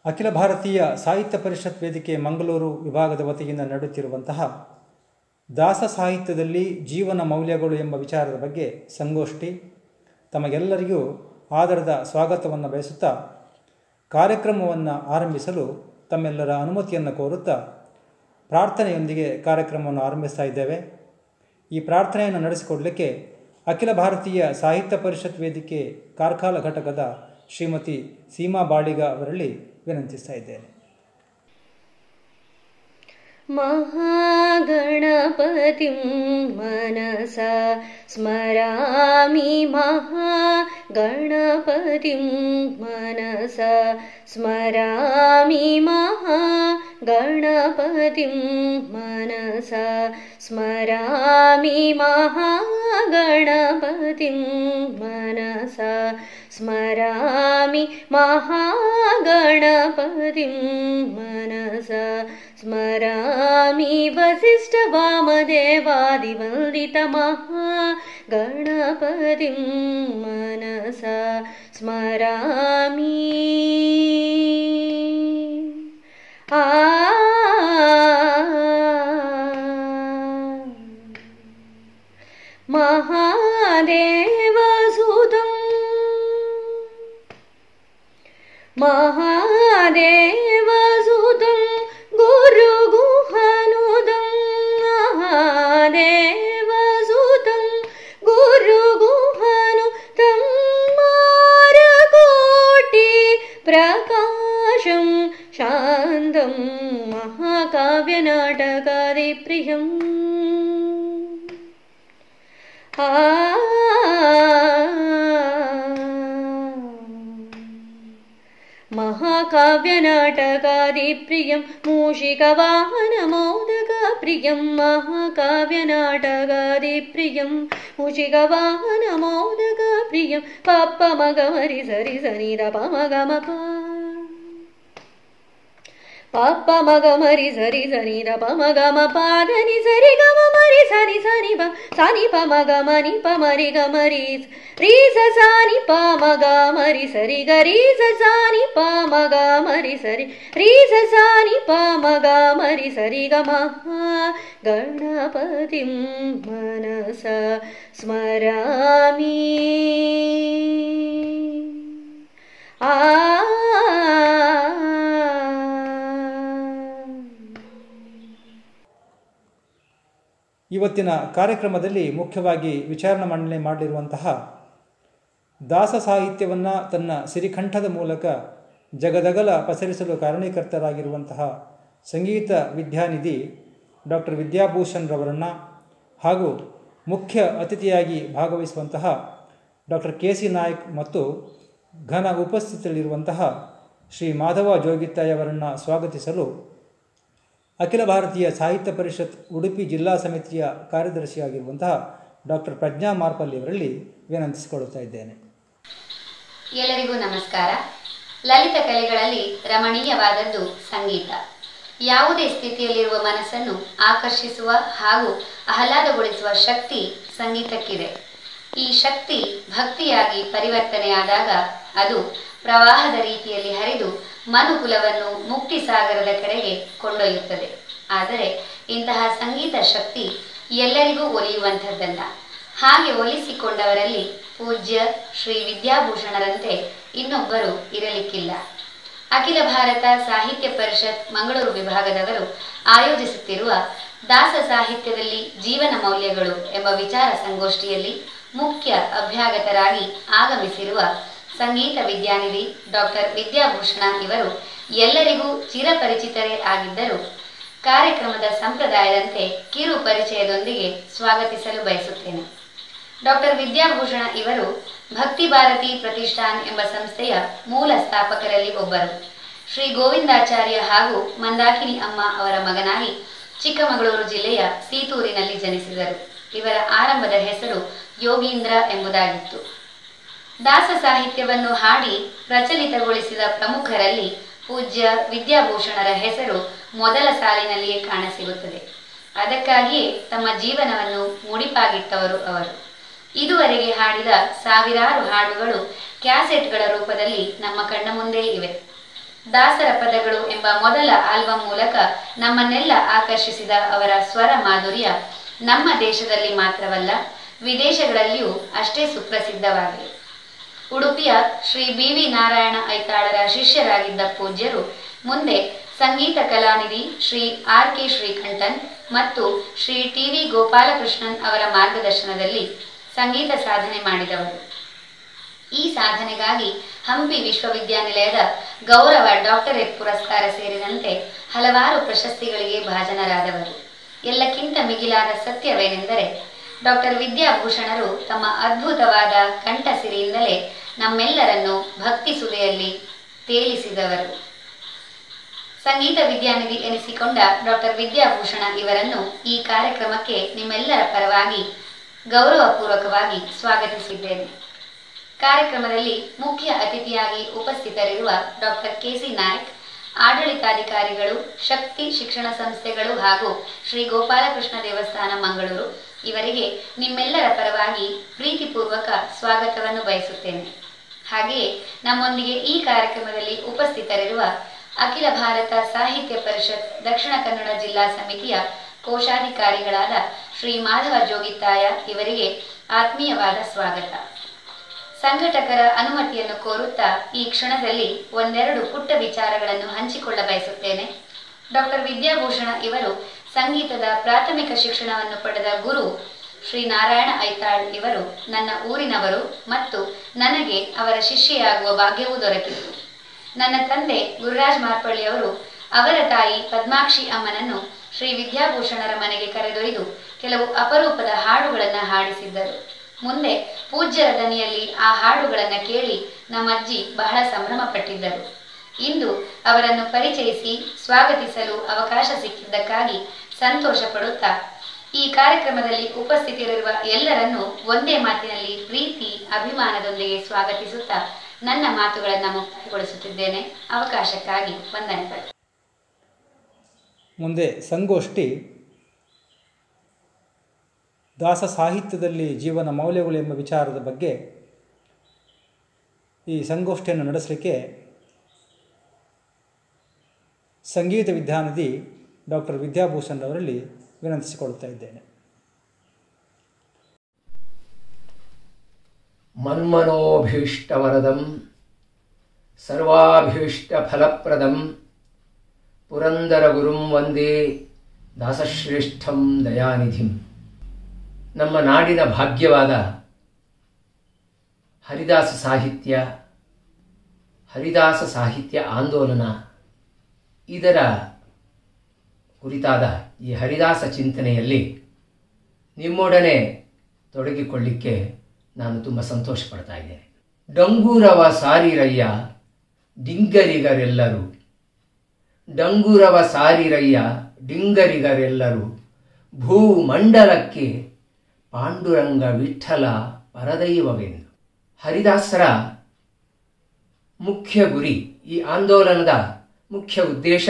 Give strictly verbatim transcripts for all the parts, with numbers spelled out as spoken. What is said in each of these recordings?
ಅಖಿಲ ಭಾರತೀಯ ಸಾಹಿತ್ಯ ಪರಿಷತ್ ವೇದಿಕೆ ಮಂಗಳೂರು ವಿಭಾಗದ ವತಿಯಿಂದ ನಡೆಯುತ್ತಿರುವಂತಹ ದಾಸ ಸಾಹಿತ್ಯದಲ್ಲಿ ಜೀವನ ಮೌಲ್ಯಗಳು ಎಂಬ ವಿಚಾರದ ಬಗ್ಗೆ ಸಂಗೋಷ್ಠಿ ತಮಗೆಲ್ಲರಿಗೂ ಆದರದ ಸ್ವಾಗತವನ್ನು ಬಯಸುತ್ತಾ ಕಾರ್ಯಕ್ರಮವನ್ನು ಆರಂಭಿಸಲು ತಮ್ಮೆಲ್ಲರ ಅನುಮತಿಯನ್ನು ಕೋರುತ್ತಾ ಪ್ರಾರ್ಥನೆಯೊಂದಿಗೆ ಕಾರ್ಯಕ್ರಮವನ್ನು ಆರಂಭಿಸ್ತಾ ಇದ್ದೇವೆ. ಈ ಪ್ರಾರ್ಥನೆಯನ್ನು ನಡೆಸಿಕೊಡಲಿಕ್ಕೆ ಅಖಿಲ ಭಾರತೀಯ ಸಾಹಿತ್ಯ ಪರಿಷತ್ ವೇದಿಕೆ ಕಾರ್ಕಳ ಘಟಕದ ಶ್ರೀಮತಿ ಸೀಮಾ ಬಾಳಿಗ ಅವರಲ್ಲಿ ವಿನಂತಿಸ್ತಾ ಇದ್ದೇನೆ. ಮಹಾಗಣಪತಿಂ ಮನಸಾ ಸ್ಮರಾಮಿ ಮಹಾಗಣಪತಿಂ ಮನಸಾ ಸ್ಮರಾಮಿ ಮಹಾಗಣಪತಿಂ ಮನಸಾ ಸ್ಮರಾಮಿ ಮಹಾಗಣಪತಿಂ ಮನಸಾ ಸ್ಮರಾಮಿ ಮಹಾಗಣಪತಿಂ ಮನಸಾ ಸ್ಮರಾಮಿ ವಸಿಷ್ಠ ವಾಮದೇವಾದಿವಂದಿತ ಮಹಾಗಣಪತಿಂ ಮನಸಾ ಸ್ಮರಾಮಿ. ಆ ಮಹಾದೇವಸುತಂ ಮಹಾದೇವಸುತಂ ಗುರುಗುಹನುದಂ ಮಹಾದೇವಸುತಂ ಗುರುಗುಹನುದಂ ಮಾರಕೋಟಿ ಪ್ರಕಾಶಂ ಶಾಂತಂ ಮಹಾಕಾವ್ಯನಾಟಕಾದಿಪ್ರಿಯಂ. ಆ ಮಹಾಕಾವ್ಯನಾಟಕಾದಿಪ್ರಿಯಂ ಮೂಷಿಕವಾಹನಮೋದಕಪ್ರಿಯಂ ಮಹಾಕಾವ್ಯನಾಟಕಾದಿಪ್ರಿಯಂ ಮೂಷಿಕವಾಹನಮೋದಕಪ್ರಿಯಂ ಪಪ್ಪ ಮಗ ಮರಿ ಸರಿ ಸನಿ ದ ಪ ಮಗ ಮ ಪ ಪಪ್ಪ ಮಗ ಮರಿ ಸರಿ ಸನಿ ದ ಪ ಮಗ ಮ ಪ ಧನಿ ಸರಿ ಗ ಮ ಮರಿ ಸನಿ ಸನಿ ಪ ಸನಿ ಪ ಮಗ ಮನಿ ಪ ಮರಿ ಗ ಮರಿ ರೀ ಸ ಸಾನಿ ಪ ಮಗ ಮರಿ ಸರಿ ಗ ರೀ ಸ ಸಾನಿ ಪ ಮಗ ಮರಿ ಸರಿ ರೀ ಸ ಸಾನಿ ಪ ಮಗ ಮರಿ ಸರಿ ಗ ಮಹಾ ಗಣಪತಿಂ ಮನಸಾ ಸ್ಮರಾಮಿ. ಆ ಇವತ್ತಿನ ಕಾರ್ಯಕ್ರಮದಲ್ಲಿ ಮುಖ್ಯವಾಗಿ ವಿಚಾರಣೆ ಮಂಡನೆ ಮಾಡಲಿರುವಂತಹ ದಾಸ ಸಾಹಿತ್ಯವನ್ನು ತನ್ನ ಸಿರಿಕಂಠದ ಮೂಲಕ ಜಗದಗಲ ಪಸರಿಸಲು ಕಾರಣೀಕರ್ತರಾಗಿರುವಂತಹ ಸಂಗೀತ ವಿದ್ಯಾನಿಧಿ ಡಾಕ್ಟರ್ ವಿದ್ಯಾಭೂಷಣ್ ರವರನ್ನು ಹಾಗೂ ಮುಖ್ಯ ಅತಿಥಿಯಾಗಿ ಭಾಗವಹಿಸುವಂತಹ ಡಾಕ್ಟರ್ ಕೆ ಸಿ ನಾಯಕ್ ಮತ್ತು ಘನ ಉಪಸ್ಥಿತಿಯಲ್ಲಿರುವಂತಹ ಶ್ರೀ ಮಾಧವ ಜೋಗಿತ್ತಾಯವರನ್ನು ಸ್ವಾಗತಿಸಲು ಅಖಿಲ ಭಾರತೀಯ ಸಾಹಿತ್ಯ ಪರಿಷತ್ ಉಡುಪಿ ಜಿಲ್ಲಾ ಸಮಿತಿಯ ಕಾರ್ಯದರ್ಶಿಯಾಗಿರುವಂತಹ ಡಾಕ್ಟರ್ ಪ್ರಜ್ಞಾ ಮಾರ್ಪಲ್ಲಿಯವರಲ್ಲಿ ವಿನಂತಿಸಿಕೊಳ್ಳುತ್ತಾ ಇದ್ದೇನೆ. ಎಲ್ಲರಿಗೂ ನಮಸ್ಕಾರ. ಲಲಿತ ಕಲೆಗಳಲ್ಲಿ ರಮಣೀಯವಾದದ್ದು ಸಂಗೀತ. ಯಾವುದೇ ಸ್ಥಿತಿಯಲ್ಲಿರುವ ಮನಸ್ಸನ್ನು ಆಕರ್ಷಿಸುವ ಹಾಗೂ ಆಹ್ಲಾದಗೊಳಿಸುವ ಶಕ್ತಿ ಸಂಗೀತಕ್ಕಿದೆ. ಈ ಶಕ್ತಿ ಭಕ್ತಿಯಾಗಿ ಪರಿವರ್ತನೆಯಾದಾಗ ಅದು ಪ್ರವಾಹದ ರೀತಿಯಲ್ಲಿ ಹರಿದು ಮನುಕುಲವನ್ನು ಮುಕ್ತಿ ಸಾಗರದ ಕಡೆಗೆ ಕೊಂಡೊಯ್ಯುತ್ತದೆ. ಆದರೆ ಇಂತಹ ಸಂಗೀತ ಶಕ್ತಿ ಎಲ್ಲರಿಗೂ ಒಲಿಯುವಂಥದ್ದಲ್ಲ. ಹಾಗೆ ಒಲಿಸಿಕೊಂಡವರಲ್ಲಿ ಪೂಜ್ಯ ಶ್ರೀ ವಿದ್ಯಾಭೂಷಣರಂತೆ ಇನ್ನೊಬ್ಬರು ಇರಲಿಕ್ಕಿಲ್ಲ. ಅಖಿಲ ಭಾರತ ಸಾಹಿತ್ಯ ಪರಿಷತ್ ಮಂಗಳೂರು ವಿಭಾಗದವರು ಆಯೋಜಿಸುತ್ತಿರುವ ದಾಸ ಸಾಹಿತ್ಯದಲ್ಲಿ ಜೀವನ ಮೌಲ್ಯಗಳು ಎಂಬ ವಿಚಾರ ಸಂಗೋಷ್ಠಿಯಲ್ಲಿ ಮುಖ್ಯ ಅಭ್ಯಾಗತರಾಗಿ ಆಗಮಿಸಿರುವ ಸಂಗೀತ ವಿದ್ಯಾನಿಧಿ ಡಾಕ್ಟರ್ ವಿದ್ಯಾಭೂಷಣ ಇವರು ಎಲ್ಲರಿಗೂ ಚಿರಪರಿಚಿತರೇ ಆಗಿದ್ದರು. ಕಾರ್ಯಕ್ರಮದ ಸಂಪ್ರದಾಯದಂತೆ ಕಿರು ಪರಿಚಯದೊಂದಿಗೆ ಸ್ವಾಗತಿಸಲು ಬಯಸುತ್ತೇನೆ. ಡಾಕ್ಟರ್ ವಿದ್ಯಾಭೂಷಣ ಇವರು ಭಕ್ತಿ ಭಾರತಿ ಪ್ರತಿಷ್ಠಾನ್ ಎಂಬ ಸಂಸ್ಥೆಯ ಮೂಲ ಸ್ಥಾಪಕರಲ್ಲಿ ಒಬ್ಬರು. ಶ್ರೀ ಗೋವಿಂದಾಚಾರ್ಯ ಹಾಗೂ ಮಂದಾಕಿನಿ ಅಮ್ಮ ಅವರ ಮಗನಾಗಿ ಚಿಕ್ಕಮಗಳೂರು ಜಿಲ್ಲೆಯ ಸೀತೂರಿನಲ್ಲಿ ಜನಿಸಿದರು. ಇವರ ಆರಂಭದ ಹೆಸರು ಯೋಗೀಂದ್ರ ಎಂಬುದಾಗಿತ್ತು. ದಾಸ ಸಾಹಿತ್ಯವನ್ನು ಹಾಡಿ ಪ್ರಚಲಿತಗೊಳಿಸಿದ ಪ್ರಮುಖರಲ್ಲಿ ಪೂಜ್ಯ ವಿದ್ಯಾಭೂಷಣರ ಹೆಸರು ಮೊದಲ ಸಾಲಿನಲ್ಲಿಯೇ ಕಾಣಸಿಗುತ್ತದೆ. ಅದಕ್ಕಾಗಿಯೇ ತಮ್ಮ ಜೀವನವನ್ನು ಮುಡಿಪಾಗಿಟ್ಟವರು ಅವರು. ಇದುವರೆಗೆ ಹಾಡಿದ ಸಾವಿರಾರು ಹಾಡುಗಳು ಕ್ಯಾಸೆಟ್ಗಳ ರೂಪದಲ್ಲಿ ನಮ್ಮ ಕಣ್ಣ ಮುಂದೆ ಇವೆ. ದಾಸರ ಪದಗಳು ಎಂಬ ಮೊದಲ ಆಲ್ಬಮ್ ಮೂಲಕ ನಮ್ಮನ್ನೆಲ್ಲ ಆಕರ್ಷಿಸಿದ ಅವರ ಸ್ವರ ಮಾಧುರ್ಯ ನಮ್ಮ ದೇಶದಲ್ಲಿ ಮಾತ್ರವಲ್ಲ ವಿದೇಶಗಳಲ್ಲಿಯೂ ಅಷ್ಟೇ ಸುಪ್ರಸಿದ್ಧವಾಗಿದೆ. ಉಡುಪಿಯ ಶ್ರೀ ಬಿ ವಿ ನಾರಾಯಣ ಐತಾಳರ ಶಿಷ್ಯರಾಗಿದ್ದ ಪೂಜ್ಯರು ಮುಂದೆ ಸಂಗೀತ ಕಲಾನಿಧಿ ಶ್ರೀ ಆರ್ ಕೆ ಶ್ರೀಕಂಠನ್ ಮತ್ತು ಶ್ರೀ ಟಿ ವಿ ಗೋಪಾಲಕೃಷ್ಣನ್ ಅವರ ಮಾರ್ಗದರ್ಶನದಲ್ಲಿ ಸಂಗೀತ ಸಾಧನೆ ಮಾಡಿದವರು. ಈ ಸಾಧನೆಗಾಗಿ ಹಂಪಿ ವಿಶ್ವವಿದ್ಯಾನಿಲಯದ ಗೌರವ ಡಾಕ್ಟರೇಟ್ ಪುರಸ್ಕಾರ ಸೇರಿದಂತೆ ಹಲವಾರು ಪ್ರಶಸ್ತಿಗಳಿಗೆ ಭಾಜನರಾದವರು. ಎಲ್ಲಕ್ಕಿಂತ ಮಿಗಿಲಾದ ಸತ್ಯವೇನೆಂದರೆ ಡಾಕ್ಟರ್ ವಿದ್ಯಾಭೂಷಣರು ತಮ್ಮ ಅದ್ಭುತವಾದ ಕಂಠಸಿರಿಯಿಂದಲೇ ನಮ್ಮೆಲ್ಲರನ್ನು ಭಕ್ತಿ ಸುಲೆಯಲ್ಲಿ ತೇಲಿಸಿದವರು. ಸಂಗೀತ ವಿದ್ಯಾನಿಧಿ ಎನಿಸಿಕೊಂಡ ಡಾಕ್ಟರ್ ವಿದ್ಯಾಭೂಷಣ ಇವರನ್ನು ಈ ಕಾರ್ಯಕ್ರಮಕ್ಕೆ ನಿಮ್ಮೆಲ್ಲರ ಪರವಾಗಿ ಗೌರವಪೂರ್ವಕವಾಗಿ ಸ್ವಾಗತಿಸಿದ್ದೇನೆ. ಕಾರ್ಯಕ್ರಮದಲ್ಲಿ ಮುಖ್ಯ ಅತಿಥಿಯಾಗಿ ಉಪಸ್ಥಿತರಿರುವ ಡಾಕ್ಟರ್ ಕೆ ಸಿ ನಾಯಕ್, ಆಡಳಿತಾಧಿಕಾರಿಗಳು, ಶಕ್ತಿ ಶಿಕ್ಷಣ ಸಂಸ್ಥೆಗಳು ಹಾಗೂ ಶ್ರೀ ಗೋಪಾಲಕೃಷ್ಣ ದೇವಸ್ಥಾನ ಮಂಗಳೂರು ಇವರಿಗೆ ನಿಮ್ಮೆಲ್ಲರ ಪರವಾಗಿ ಪ್ರೀತಿಪೂರ್ವಕ ಸ್ವಾಗತವನ್ನು ಬಯಸುತ್ತೇನೆ. ಹಾಗೆಯೇ ನಮ್ಮೊಂದಿಗೆ ಈ ಕಾರ್ಯಕ್ರಮದಲ್ಲಿ ಉಪಸ್ಥಿತರಿರುವ ಅಖಿಲ ಭಾರತ ಸಾಹಿತ್ಯ ಪರಿಷತ್ ದಕ್ಷಿಣ ಕನ್ನಡ ಜಿಲ್ಲಾ ಸಮಿತಿಯ ಕೋಶಾಧಿಕಾರಿಗಳಾದ ಶ್ರೀ ಮಾಧವ ಜೋಗಿತ್ತಾಯ ಇವರಿಗೆ ಆತ್ಮೀಯವಾದ ಸ್ವಾಗತ. ಸಂಘಟಕರ ಅನುಮತಿಯನ್ನು ಕೋರುತ್ತಾ ಈ ಕ್ಷಣದಲ್ಲಿ ಒಂದೆರಡು ಪುಟ್ಟ ವಿಚಾರಗಳನ್ನು ಹಂಚಿಕೊಳ್ಳ ಬಯಸುತ್ತೇನೆ. ಡಾಕ್ಟರ್ ವಿದ್ಯಾಭೂಷಣ ಇವರು ಸಂಗೀತದ ಪ್ರಾಥಮಿಕ ಶಿಕ್ಷಣವನ್ನು ಪಡೆದ ಗುರು ಶ್ರೀ ನಾರಾಯಣ ಐತಾಳ್ ಇವರು ನನ್ನ ಊರಿನವರು ಮತ್ತು ನನಗೆ ಅವರ ಶಿಷ್ಯೆಯಾಗುವ ಭಾಗ್ಯವೂ ದೊರಕಿತು. ನನ್ನ ತಂದೆ ಗುರುರಾಜ್ ಮಾರ್ಪಳ್ಳಿಯವರು ಅವರ ತಾಯಿ ಪದ್ಮಾಕ್ಷಿ ಅಮ್ಮನನ್ನು ಶ್ರೀ ವಿದ್ಯಾಭೂಷಣರ ಮನೆಗೆ ಕರೆದೊಯ್ದು ಕೆಲವು ಅಪರೂಪದ ಹಾಡುಗಳನ್ನು ಹಾಡಿಸಿದ್ದರು. ಮುಂದೆ ಪೂಜ್ಯರ ದನಿಯಲ್ಲಿ ಆ ಹಾಡುಗಳನ್ನು ಕೇಳಿ ನಮ್ಮಜ್ಜಿ ಬಹಳ ಸಂಭ್ರಮ ಪಟ್ಟಿದ್ದರು. ಇಂದು ಅವರನ್ನು ಪರಿಚಯಿಸಿ ಸ್ವಾಗತಿಸಲು ಅವಕಾಶ ಸಿಕ್ಕಿದ್ದಕ್ಕಾಗಿ ಸಂತೋಷ ಪಡುತ್ತಾ ಈ ಕಾರ್ಯಕ್ರಮದಲ್ಲಿ ಉಪಸ್ಥಿತರಿರುವ ಎಲ್ಲರನ್ನೂ ಒಂದೇ ಮಾತಿನಲ್ಲಿ ಪ್ರೀತಿ ಅಭಿಮಾನದೊಂದಿಗೆ ಸ್ವಾಗತಿಸುತ್ತಾ ನನ್ನ ಮಾತುಗಳನ್ನು ಮುಕ್ತಾಯಗೊಳಿಸುತ್ತಿದ್ದೇನೆ. ಅವಕಾಶಕ್ಕಾಗಿ ವಂದನೆಗಳು. ಮುಂದೆ ಸಂಗೋಷ್ಠಿ ದಾಸ ಸಾಹಿತ್ಯದಲ್ಲಿ ಜೀವನ ಮೌಲ್ಯಗಳು ಎಂಬ ವಿಚಾರದ ಬಗ್ಗೆ ಈ ಸಂಗೋಷ್ಠಿಯನ್ನು ನಡೆಸಲಿಕ್ಕೆ ಸಂಗೀತ ವಿದ್ಯಾನಿಧಿ ಡಾಕ್ಟರ್ ವಿದ್ಯಾಭೂಷಣ್ ಅವರಲ್ಲಿ ವಿನಂತಿಸಿಕೊಳ್ಳುತ್ತಾ ಇದ್ದೇನೆ. ಮನ್ಮನೋಭೀಷ್ಟವರದಂ ಸರ್ವಾಭೀಷ್ಟಫಲಪ್ರದಂ ಪುರಂದರ ಗುರುಂ ವಂದೇ ದಾಸಶ್ರೇಷ್ಠಂ ದಯಾನಿಧಿಂ. ನಮ್ಮ ನಾಡಿನ ಭಾಗ್ಯವಾದ ಹರಿದಾಸ ಸಾಹಿತ್ಯ, ಹರಿದಾಸ ಸಾಹಿತ್ಯ ಆಂದೋಲನ, ಇದರ ಕುರಿತಾದ ಈ ಹರಿದಾಸ ಚಿಂತನೆಯಲ್ಲಿ ನಿಮ್ಮೊಡನೆ ತೊಡಗಿಕೊಳ್ಳಿಕ್ಕೆ ನಾನು ತುಂಬ ಸಂತೋಷ ಪಡ್ತಾ ಇದ್ದೇನೆ. ಡಂಗೂರವ ಸಾರಿರಯ್ಯ ಡಿಂಗರಿಗರೆಲ್ಲರೂ, ಡಂಗೂರವ ಸಾರಿರಯ್ಯ ಡಿಂಗರಿಗರೆಲ್ಲರೂ, ಭೂಮಂಡಲಕ್ಕೆ ಪಾಂಡುರಂಗ ವಿಠಲ ಪರದೈವವೆಂದು. ಹರಿದಾಸರ ಮುಖ್ಯ ಗುರಿ, ಈ ಆಂದೋಲನದ ಮುಖ್ಯ ಉದ್ದೇಶ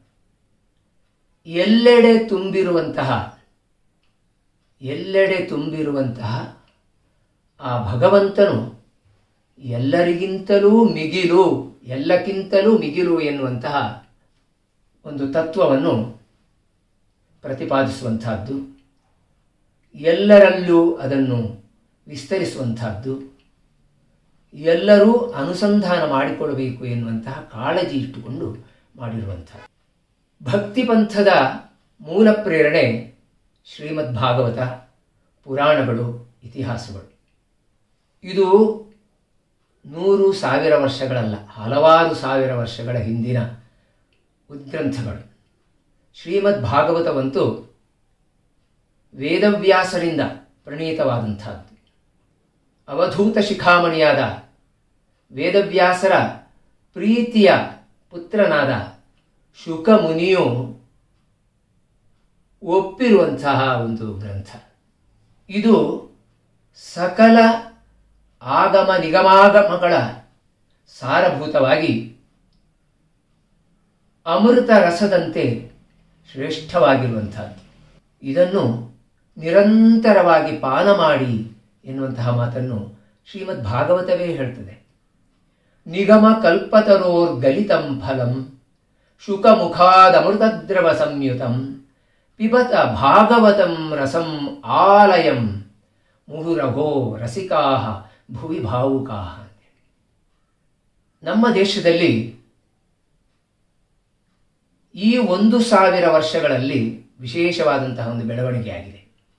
ಎಲ್ಲೆಡೆ ತುಂಬಿರುವಂತಹ ಎಲ್ಲೆಡೆ ತುಂಬಿರುವಂತಹ ಆ ಭಗವಂತನು ಎಲ್ಲರಿಗಿಂತಲೂ ಮಿಗಿಲು, ಎಲ್ಲಕ್ಕಿಂತಲೂ ಮಿಗಿಲು ಎನ್ನುವಂತಹ ಒಂದು ತತ್ವವನ್ನು ಪ್ರತಿಪಾದಿಸುವಂತಹದ್ದು, ಎಲ್ಲರಲ್ಲೂ ಅದನ್ನು ವಿಸ್ತರಿಸುವಂತಹದ್ದು, ಎಲ್ಲರೂ ಅನುಸಂಧಾನ ಮಾಡಿಕೊಳ್ಳಬೇಕು ಎನ್ನುವಂತಹ ಕಾಳಜಿ ಇಟ್ಟುಕೊಂಡು ಮಾಡಿರುವಂತಹ ಭಕ್ತಿಪಂಥದ ಮೂಲ ಪ್ರೇರಣೆ ಶ್ರೀಮದ್ ಭಾಗವತ, ಪುರಾಣಗಳು, ಇತಿಹಾಸಗಳು. ಇದು ನೂರು ಸಾವಿರ ವರ್ಷಗಳಲ್ಲ, ಹಲವಾರು ಸಾವಿರ ವರ್ಷಗಳ ಹಿಂದಿನ ಉದ್ಗ್ರಂಥಗಳು. ಶ್ರೀಮದ್ ಭಾಗವತವಂತೂ ವೇದವ್ಯಾಸರಿಂದ ಪ್ರಣೀತವಾದಂಥದ್ದು. ಅವಧೂತ ಶಿಖಾಮಣಿಯಾದ ವೇದವ್ಯಾಸರ ಪ್ರೀತಿಯ ಪುತ್ರನಾದ ಶುಕ ಮುನಿಯು ಒಪ್ಪಿರುವಂತಹ ಒಂದು ಗ್ರಂಥ. ಇದು ಸಕಲ ಆಗಮ ನಿಗಮಾಗಮಗಳ ಸಾರಭೂತವಾಗಿ ಅಮೃತ ರಸದಂತೆ ಶ್ರೇಷ್ಠವಾಗಿರುವಂಥದ್ದು. ಇದನ್ನು ನಿರಂತರವಾಗಿ ಪಾನ ಮಾಡಿ ಎನ್ನುವಂತಹ ಮಾತನ್ನು ಶ್ರೀಮದ್ ಭಾಗವತವೇ ಹೇಳ್ತದೆ. ನಿಗಮ ಕಲ್ಪತರೋರ್ಗಲಿತಂ ಫಲಂ ಶುಕಮುಖಾದಮೃತದ್ರವ ಸಂಯುತಂ ಪಿಬತ ಭಾಗವತಂ ರಸಂ ಆಲಯಂ ಮುಹುರಘೋ ರಸಿಕಾಹ ಭುವಿ ಭಾವುಕಾಹ. ನಮ್ಮ ದೇಶದಲ್ಲಿ ಈ ಒಂದು ಸಾವಿರ ವರ್ಷಗಳಲ್ಲಿ ವಿಶೇಷವಾದಂತಹ ಒಂದು ಬೆಳವಣಿಗೆ ಆಗಿದೆ.